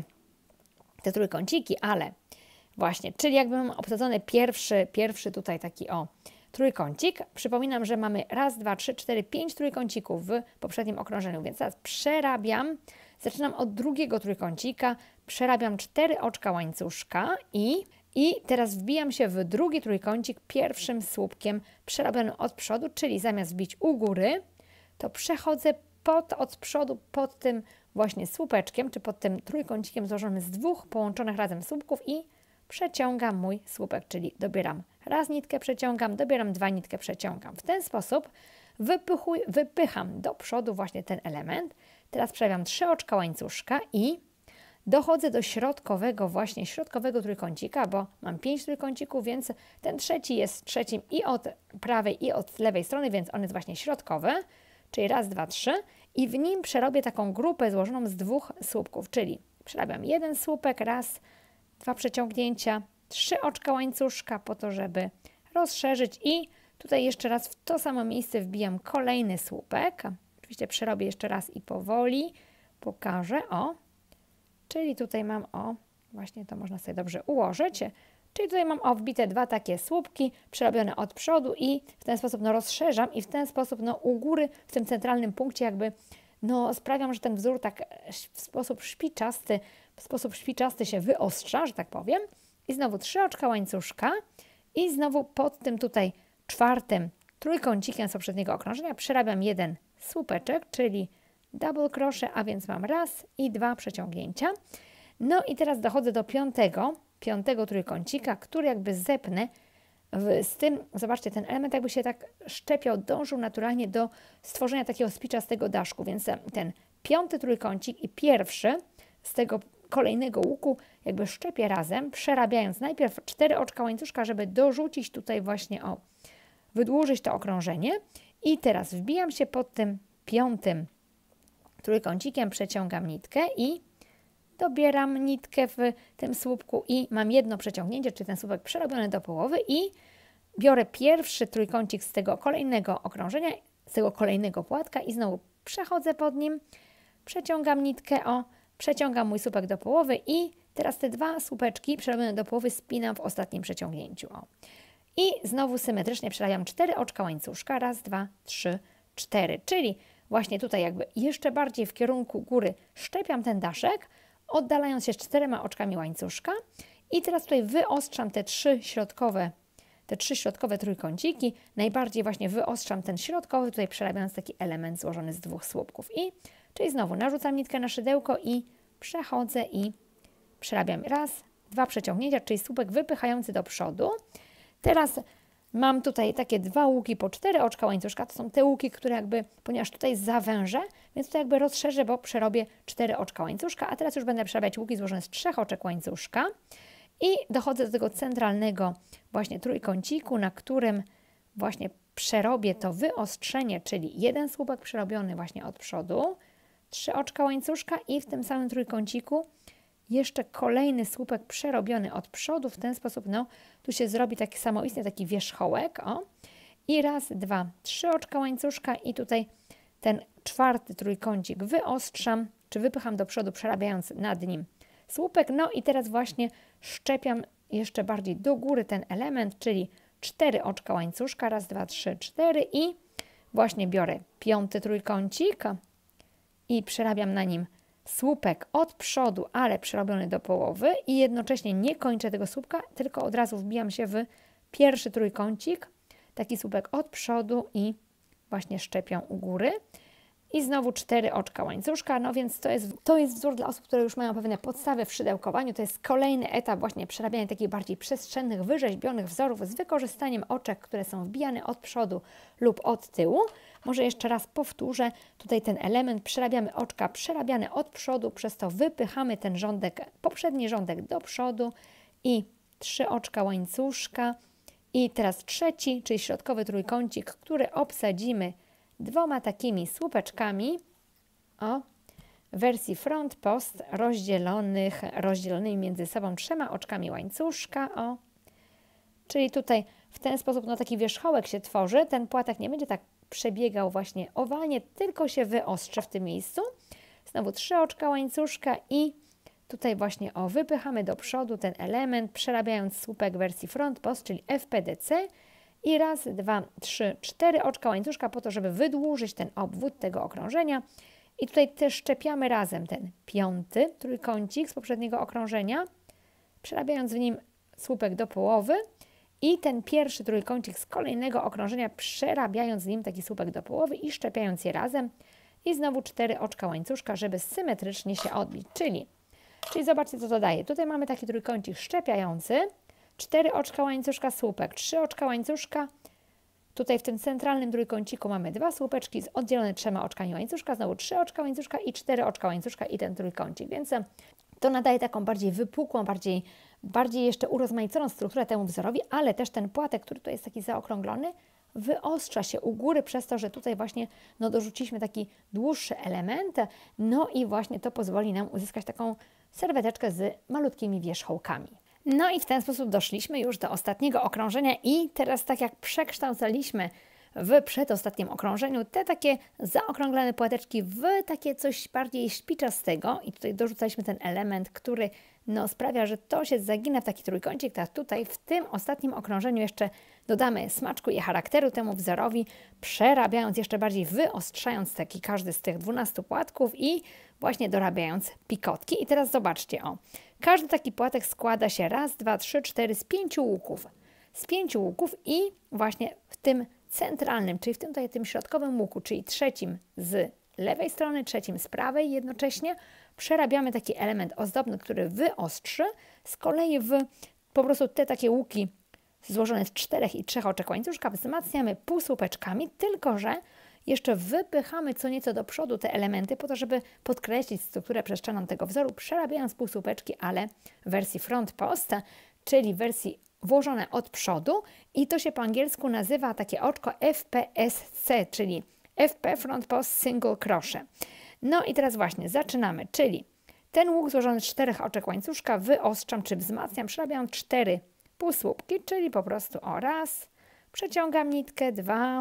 te trójkąciki, ale właśnie, czyli jakby mam obsadzony pierwszy, pierwszy tutaj taki o trójkącik. Przypominam, że mamy raz, dwa, trzy, cztery, pięć trójkącików w poprzednim okrążeniu, więc teraz przerabiam. Zaczynam od drugiego trójkącika, przerabiam cztery oczka łańcuszka i, i teraz wbijam się w drugi trójkącik pierwszym słupkiem przerobionym od przodu, czyli zamiast wbić u góry, to przechodzę pod, od przodu pod tym właśnie słupeczkiem, czy pod tym trójkącikiem złożonym z dwóch połączonych razem słupków i przeciągam mój słupek, czyli dobieram raz nitkę, przeciągam, dobieram dwa nitkę, przeciągam. W ten sposób wypychuj, wypycham do przodu właśnie ten element. Teraz przerabiam trzy oczka łańcuszka i dochodzę do środkowego, właśnie środkowego trójkącika, bo mam pięć trójkącików, więc ten trzeci jest trzecim i od prawej, i od lewej strony, więc on jest właśnie środkowy, czyli raz, dwa, trzy i w nim przerobię taką grupę złożoną z dwóch słupków, czyli przerabiam jeden słupek, raz, dwa przeciągnięcia, trzy oczka łańcuszka po to, żeby rozszerzyć i tutaj jeszcze raz w to samo miejsce wbijam kolejny słupek. Oczywiście przerobię jeszcze raz i powoli pokażę, o, czyli tutaj mam, o, właśnie to można sobie dobrze ułożyć, czyli tutaj mam, o, wbite dwa takie słupki, przerobione od przodu i w ten sposób, no, rozszerzam i w ten sposób, no, u góry, w tym centralnym punkcie jakby, no, sprawiam, że ten wzór tak w sposób szpiczasty, w sposób szpiczasty się wyostrza, że tak powiem. I znowu trzy oczka łańcuszka i znowu pod tym tutaj czwartym trójkącikiem z poprzedniego okrążenia przerabiam jeden słupeczek, czyli double crochet, a więc mam raz i dwa przeciągnięcia. No i teraz dochodzę do piątego, piątego trójkącika, który jakby zepnę w, z tym, zobaczcie, ten element jakby się tak szczepiał, dążył naturalnie do stworzenia takiego spiczastego daszku, więc ten piąty trójkącik i pierwszy z tego kolejnego łuku jakby szczepię razem, przerabiając najpierw cztery oczka łańcuszka, żeby dorzucić tutaj właśnie, o, wydłużyć to okrążenie i teraz wbijam się pod tym piątym trójkącikiem, przeciągam nitkę i dobieram nitkę w tym słupku i mam jedno przeciągnięcie, czyli ten słupek przerobiony do połowy i biorę pierwszy trójkącik z tego kolejnego okrążenia, z tego kolejnego płatka i znowu przechodzę pod nim, przeciągam nitkę, o, przeciągam mój słupek do połowy i teraz te dwa słupeczki przerobione do połowy spinam w ostatnim przeciągnięciu. O. I znowu symetrycznie przerabiam cztery oczka łańcuszka, raz, dwa, trzy, cztery, czyli właśnie tutaj jakby jeszcze bardziej w kierunku góry szczepiam ten daszek, oddalając się z czterema oczkami łańcuszka i teraz tutaj wyostrzam te trzy środkowe, te trzy środkowe trójkąciki, najbardziej właśnie wyostrzam ten środkowy, tutaj przerabiając taki element złożony z dwóch słupków i czyli znowu narzucam nitkę na szydełko i przechodzę i przerabiam raz, dwa przeciągnięcia, czyli słupek wypychający do przodu. Teraz mam tutaj takie dwa łuki po cztery oczka łańcuszka, to są te łuki, które jakby, ponieważ tutaj zawężę, więc tutaj jakby rozszerzę, bo przerobię cztery oczka łańcuszka, a teraz już będę przerabiać łuki złożone z trzech oczek łańcuszka i dochodzę do tego centralnego właśnie trójkąciku, na którym właśnie przerobię to wyostrzenie, czyli jeden słupek przerobiony właśnie od przodu, trzy oczka łańcuszka i w tym samym trójkąciku jeszcze kolejny słupek przerobiony od przodu. W ten sposób, no, tu się zrobi taki samoistny taki wierzchołek, o. I raz, dwa, trzy oczka łańcuszka i tutaj ten czwarty trójkącik wyostrzam, czy wypycham do przodu, przerabiając nad nim słupek. No i teraz właśnie szczepiam jeszcze bardziej do góry ten element, czyli cztery oczka łańcuszka, raz, dwa, trzy, cztery i właśnie biorę piąty trójkącik i przerabiam na nim słupek od przodu, ale przerobiony do połowy i jednocześnie nie kończę tego słupka, tylko od razu wbijam się w pierwszy trójkącik, taki słupek od przodu i właśnie szczepię u góry. I znowu cztery oczka łańcuszka, no więc to jest, to jest wzór dla osób, które już mają pewne podstawy w szydełkowaniu. To jest kolejny etap właśnie przerabiania takich bardziej przestrzennych, wyrzeźbionych wzorów z wykorzystaniem oczek, które są wbijane od przodu lub od tyłu. Może jeszcze raz powtórzę, tutaj ten element przerabiamy oczka przerabiane od przodu, przez to wypychamy ten rządek, poprzedni rządek do przodu i trzy oczka łańcuszka. I teraz trzeci, czyli środkowy trójkącik, który obsadzimy dwoma takimi słupeczkami o wersji front post rozdzielonych, rozdzielonymi między sobą trzema oczkami łańcuszka. O. Czyli tutaj w ten sposób no, taki wierzchołek się tworzy. Ten płatek nie będzie tak przebiegał właśnie owalnie, tylko się wyostrzy w tym miejscu. Znowu trzy oczka łańcuszka i tutaj właśnie o wypychamy do przodu ten element, przerabiając słupek wersji front post, czyli F P D C. I raz, dwa, trzy, cztery oczka łańcuszka po to, żeby wydłużyć ten obwód tego okrążenia. I tutaj też szczepiamy razem ten piąty trójkącik z poprzedniego okrążenia, przerabiając w nim słupek do połowy i ten pierwszy trójkącik z kolejnego okrążenia, przerabiając w nim taki słupek do połowy i szczepiając je razem. I znowu cztery oczka łańcuszka, żeby symetrycznie się odbić. Czyli, czyli zobaczcie, co to daje. Tutaj mamy taki trójkącik szczepiający, cztery oczka łańcuszka, słupek, trzy oczka łańcuszka. Tutaj w tym centralnym trójkąciku mamy dwa słupeczki oddzielone trzema oczkami łańcuszka, znowu trzy oczka łańcuszka i cztery oczka łańcuszka i ten trójkącik. Więc to nadaje taką bardziej wypukłą, bardziej, bardziej jeszcze urozmaiconą strukturę temu wzorowi, ale też ten płatek, który tutaj jest taki zaokrąglony, wyostrza się u góry przez to, że tutaj właśnie no, dorzuciliśmy taki dłuższy element. No i właśnie to pozwoli nam uzyskać taką serweteczkę z malutkimi wierzchołkami. No i w ten sposób doszliśmy już do ostatniego okrążenia i teraz tak jak przekształcaliśmy w przedostatnim okrążeniu te takie zaokrąglone płateczki w takie coś bardziej śpiczastego i tutaj dorzucaliśmy ten element, który no, sprawia, że to się zagina w taki trójkącik, tak tutaj w tym ostatnim okrążeniu jeszcze dodamy smaczku i charakteru temu wzorowi, przerabiając jeszcze bardziej, wyostrzając taki każdy z tych dwunastu płatków i właśnie dorabiając pikotki. I teraz zobaczcie, o, każdy taki płatek składa się raz, dwa, trzy, cztery z pięciu łuków. Z pięciu łuków i właśnie w tym centralnym, czyli w tym tutaj tym środkowym łuku, czyli trzecim z lewej strony, trzecim z prawej jednocześnie, przerabiamy taki element ozdobny, który wyostrzy. Z kolei w po prostu te takie łuki złożone z czterech i trzech oczek łańcuszka wzmacniamy półsłupeczkami, tylko że jeszcze wypychamy co nieco do przodu te elementy po to, żeby podkreślić strukturę przestrzenną tego wzoru, przerabiając półsłupeczki, ale w wersji front post, czyli w wersji włożone od przodu i to się po angielsku nazywa takie oczko F P S C, czyli F P Front Post Single Crochet. No i teraz właśnie zaczynamy, czyli ten łuk złożony z czterech oczek łańcuszka wyostrzam, czy wzmacniam, przerabiam cztery półsłupki, czyli po prostu o raz, przeciągam nitkę, dwa,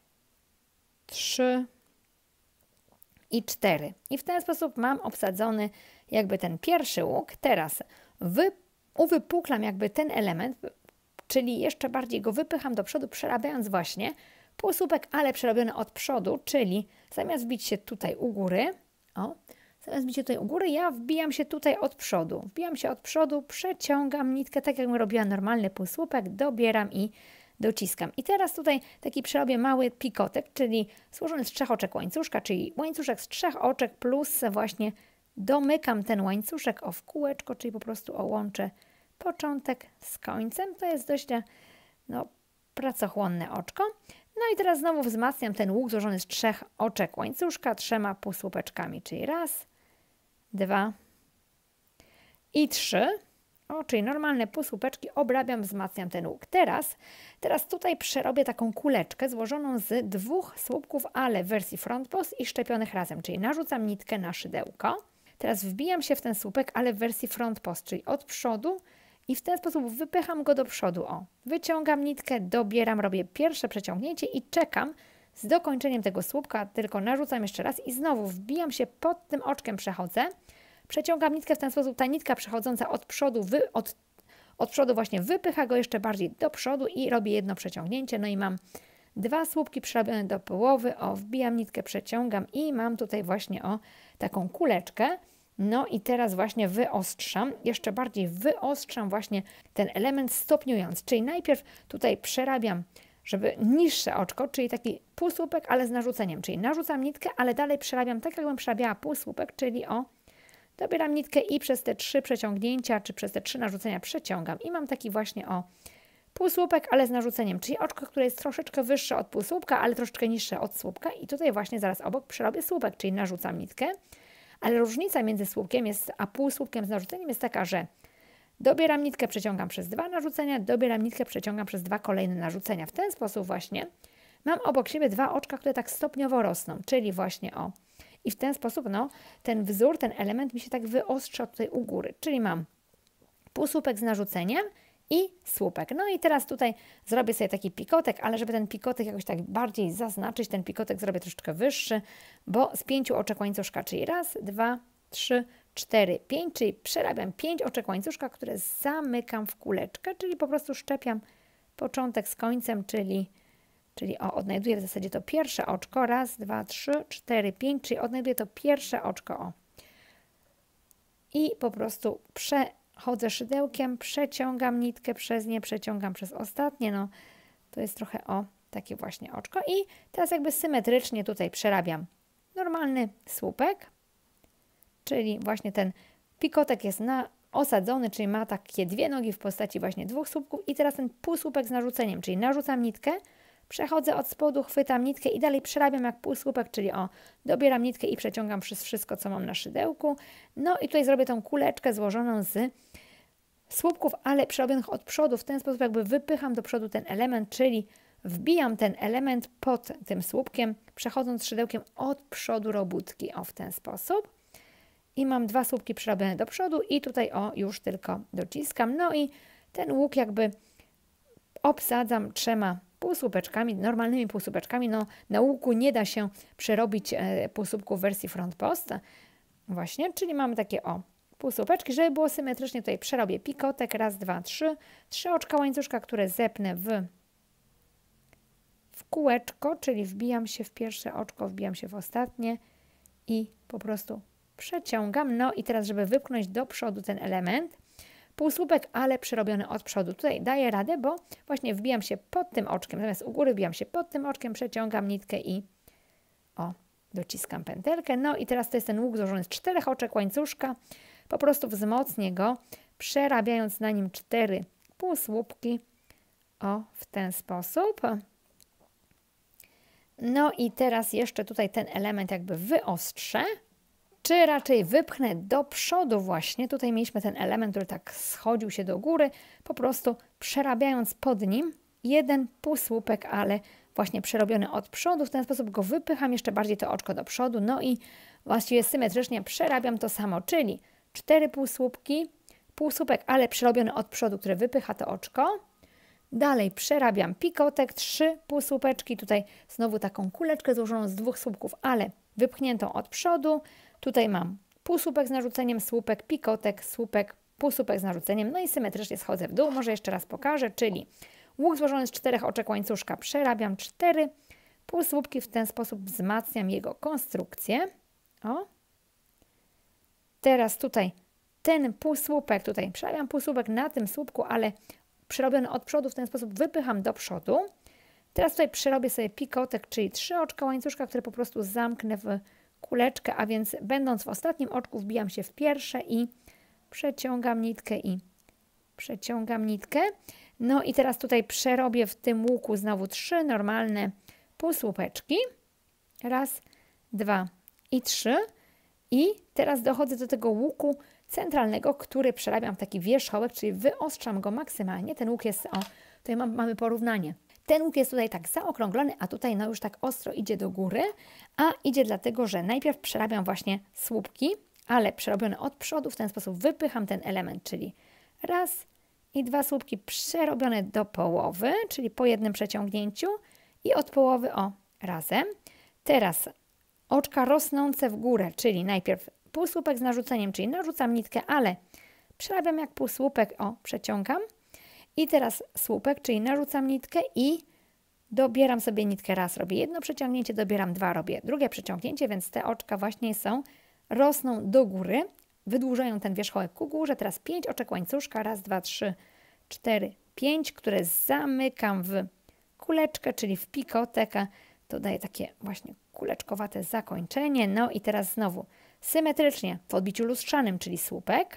trzy i cztery. I w ten sposób mam obsadzony jakby ten pierwszy łuk. Teraz wy, uwypuklam jakby ten element, czyli jeszcze bardziej go wypycham do przodu, przerabiając właśnie półsłupek, ale przerobiony od przodu, czyli zamiast wbić się tutaj u góry, o, zamiast wbić się tutaj u góry, ja wbijam się tutaj od przodu. Wbijam się od przodu, przeciągam nitkę, tak jakbym robiła normalny półsłupek, dobieram i dociskam. I teraz tutaj taki przerobię mały pikotek, czyli złożony z trzech oczek łańcuszka, czyli łańcuszek z trzech oczek plus właśnie domykam ten łańcuszek o w kółeczko, czyli po prostu o łączę początek z końcem. To jest dość no, pracochłonne oczko. No i teraz znowu wzmacniam ten łuk złożony z trzech oczek łańcuszka trzema półsłupeczkami, czyli raz, dwa i trzy. O, czyli normalne półsłupeczki, obrabiam, wzmacniam ten łuk. Teraz, teraz tutaj przerobię taką kuleczkę złożoną z dwóch słupków, ale w wersji front post i szczepionych razem, czyli narzucam nitkę na szydełko. Teraz wbijam się w ten słupek, ale w wersji front post, czyli od przodu i w ten sposób wypycham go do przodu. O, wyciągam nitkę, dobieram, robię pierwsze przeciągnięcie i czekam z dokończeniem tego słupka, tylko narzucam jeszcze raz i znowu wbijam się pod tym oczkiem, przechodzę, Przeciągam nitkę w ten sposób, ta nitka przechodząca od przodu, wy, od, od przodu właśnie wypycha go jeszcze bardziej do przodu i robię jedno przeciągnięcie. No i mam dwa słupki przerobione do połowy, o, wbijam nitkę, przeciągam i mam tutaj właśnie o taką kuleczkę. No i teraz właśnie wyostrzam, jeszcze bardziej wyostrzam właśnie ten element stopniując, czyli najpierw tutaj przerabiam, żeby niższe oczko, czyli taki półsłupek, ale z narzuceniem, czyli narzucam nitkę, ale dalej przerabiam tak, jakbym przerabiała półsłupek, czyli o, dobieram nitkę i przez te trzy przeciągnięcia, czy przez te trzy narzucenia przeciągam i mam taki właśnie o półsłupek, ale z narzuceniem, czyli oczko, które jest troszeczkę wyższe od półsłupka, ale troszeczkę niższe od słupka i tutaj właśnie zaraz obok przerobię słupek, czyli narzucam nitkę, ale różnica między słupkiem jest, a półsłupkiem z narzuceniem jest taka, że dobieram nitkę, przeciągam przez dwa narzucenia, dobieram nitkę, przeciągam przez dwa kolejne narzucenia. W ten sposób właśnie mam obok siebie dwa oczka, które tak stopniowo rosną, czyli właśnie o. I w ten sposób no, ten wzór, ten element mi się tak wyostrza tutaj u góry, czyli mam półsłupek z narzuceniem i słupek. No i teraz tutaj zrobię sobie taki pikotek, ale żeby ten pikotek jakoś tak bardziej zaznaczyć, ten pikotek zrobię troszeczkę wyższy, bo z pięciu oczek łańcuszka, czyli raz, dwa, trzy, cztery, pięć, czyli przerabiam pięć oczek łańcuszka, które zamykam w kuleczkę, czyli po prostu szczepiam początek z końcem, czyli, czyli o, odnajduję w zasadzie to pierwsze oczko, raz, dwa, trzy, cztery, pięć, czyli odnajduję to pierwsze oczko, o. I po prostu przechodzę szydełkiem, przeciągam nitkę przez nie, przeciągam przez ostatnie, no to jest trochę o takie właśnie oczko i teraz jakby symetrycznie tutaj przerabiam normalny słupek, czyli właśnie ten pikotek jest na, osadzony, czyli ma takie dwie nogi w postaci właśnie dwóch słupków i teraz ten półsłupek z narzuceniem, czyli narzucam nitkę, przechodzę od spodu, chwytam nitkę i dalej przerabiam jak półsłupek, czyli o, dobieram nitkę i przeciągam przez wszystko, co mam na szydełku. No i tutaj zrobię tą kuleczkę złożoną z słupków, ale przerobionych od przodu, w ten sposób jakby wypycham do przodu ten element, czyli wbijam ten element pod tym słupkiem, przechodząc szydełkiem od przodu robótki, o w ten sposób. I mam dwa słupki przerobione do przodu i tutaj o już tylko dociskam. No i ten łuk jakby obsadzam trzema półsłupeczkami, normalnymi półsłupeczkami. No na łuku nie da się przerobić e, półsłupków w wersji front post. Właśnie, czyli mamy takie o półsłupeczki, żeby było symetrycznie tutaj przerobię pikotek, raz, dwa, trzy, trzy oczka łańcuszka, które zepnę w, w kółeczko, czyli wbijam się w pierwsze oczko, wbijam się w ostatnie i po prostu przeciągam. No i teraz, żeby wypchnąć do przodu ten element, półsłupek, ale przerobiony od przodu. Tutaj daję radę, bo właśnie wbijam się pod tym oczkiem, zamiast u góry wbijam się pod tym oczkiem, przeciągam nitkę i o, dociskam pętelkę. No i teraz to jest ten łuk złożony z czterech oczek łańcuszka. Po prostu wzmocnię go, przerabiając na nim cztery półsłupki. O, w ten sposób. No i teraz jeszcze tutaj ten element jakby wyostrzę, czy raczej wypchnę do przodu właśnie. Tutaj mieliśmy ten element, który tak schodził się do góry, po prostu przerabiając pod nim jeden półsłupek, ale właśnie przerobiony od przodu. W ten sposób go wypycham jeszcze bardziej to oczko do przodu. No i właściwie symetrycznie przerabiam to samo, czyli cztery półsłupki, półsłupek, ale przerobiony od przodu, który wypycha to oczko. Dalej przerabiam pikotek, trzy półsłupeczki, tutaj znowu taką kuleczkę złożoną z dwóch słupków, ale wypchniętą od przodu. Tutaj mam półsłupek z narzuceniem, słupek, pikotek, słupek, półsłupek z narzuceniem, no i symetrycznie schodzę w dół. Może jeszcze raz pokażę, czyli łuk złożony z czterech oczek łańcuszka, przerabiam cztery półsłupki, w ten sposób wzmacniam jego konstrukcję. O. Teraz tutaj ten półsłupek, tutaj przerabiam półsłupek na tym słupku, ale przerobiony od przodu, w ten sposób wypycham do przodu. Teraz tutaj przerobię sobie pikotek, czyli trzy oczka łańcuszka, które po prostu zamknę w kuleczkę, a więc będąc w ostatnim oczku wbijam się w pierwsze i przeciągam nitkę i przeciągam nitkę. No i teraz tutaj przerobię w tym łuku znowu trzy normalne półsłupeczki. Raz, dwa i trzy. I teraz dochodzę do tego łuku centralnego, który przerabiam w taki wierzchołek, czyli wyostrzam go maksymalnie. Ten łuk jest, o, tutaj mam, mamy porównanie. Ten łuk jest tutaj tak zaokrąglony, a tutaj no już tak ostro idzie do góry, a idzie dlatego, że najpierw przerabiam właśnie słupki, ale przerobione od przodu, w ten sposób wypycham ten element, czyli raz i dwa słupki przerobione do połowy, czyli po jednym przeciągnięciu i od połowy o razem. Teraz oczka rosnące w górę, czyli najpierw półsłupek z narzuceniem, czyli narzucam nitkę, ale przerabiam jak półsłupek, o, przeciągam. I teraz słupek, czyli narzucam nitkę i dobieram sobie nitkę raz, robię jedno przeciągnięcie, dobieram dwa, robię drugie przeciągnięcie, więc te oczka właśnie są, rosną do góry, wydłużają ten wierzchołek ku górze. Teraz pięć oczek łańcuszka, raz, dwa, trzy, cztery, pięć, które zamykam w kuleczkę, czyli w pikotę. To daje takie właśnie kuleczkowate zakończenie. No i teraz znowu symetrycznie w odbiciu lustrzanym, czyli słupek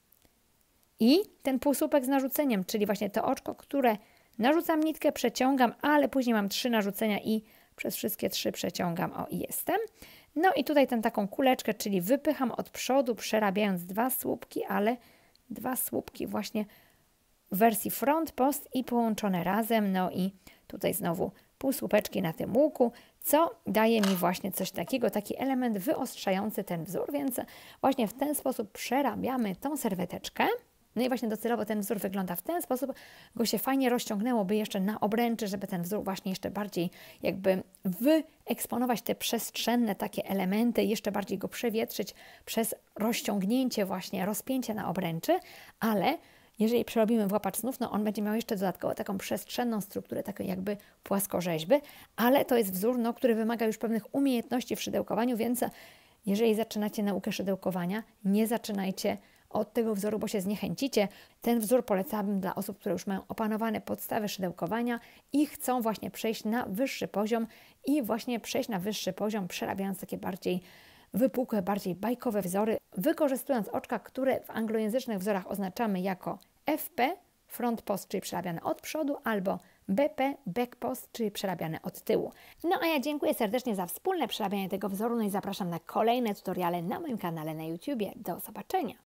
i ten półsłupek z narzuceniem, czyli właśnie to oczko, które narzucam nitkę, przeciągam, ale później mam trzy narzucenia i przez wszystkie trzy przeciągam. O, i jestem. No i tutaj tę taką kuleczkę, czyli wypycham od przodu, przerabiając dwa słupki, ale dwa słupki właśnie w wersji front post i połączone razem. No i tutaj znowu półsłupeczki na tym łuku, co daje mi właśnie coś takiego, taki element wyostrzający ten wzór, więc właśnie w ten sposób przerabiamy tą serweteczkę. No i właśnie docelowo ten wzór wygląda w ten sposób, go się fajnie rozciągnęłoby jeszcze na obręczy, żeby ten wzór właśnie jeszcze bardziej jakby wyeksponować te przestrzenne takie elementy, jeszcze bardziej go przewietrzyć przez rozciągnięcie właśnie, rozpięcie na obręczy, ale jeżeli przerobimy w łapacz snów, no on będzie miał jeszcze dodatkowo taką przestrzenną strukturę, taką jakby płaskorzeźby, ale to jest wzór, no, który wymaga już pewnych umiejętności w szydełkowaniu, więc jeżeli zaczynacie naukę szydełkowania, nie zaczynajcie od tego wzoru, bo się zniechęcicie. Ten wzór polecałabym dla osób, które już mają opanowane podstawy szydełkowania i chcą właśnie przejść na wyższy poziom i właśnie przejść na wyższy poziom, przerabiając takie bardziej wypukłe, bardziej bajkowe wzory, wykorzystując oczka, które w anglojęzycznych wzorach oznaczamy jako F P, front post, czyli przerabiane od przodu, albo B P, back post, czyli przerabiane od tyłu. No a ja dziękuję serdecznie za wspólne przerabianie tego wzoru, no i zapraszam na kolejne tutoriale na moim kanale na YouTubie. Do zobaczenia!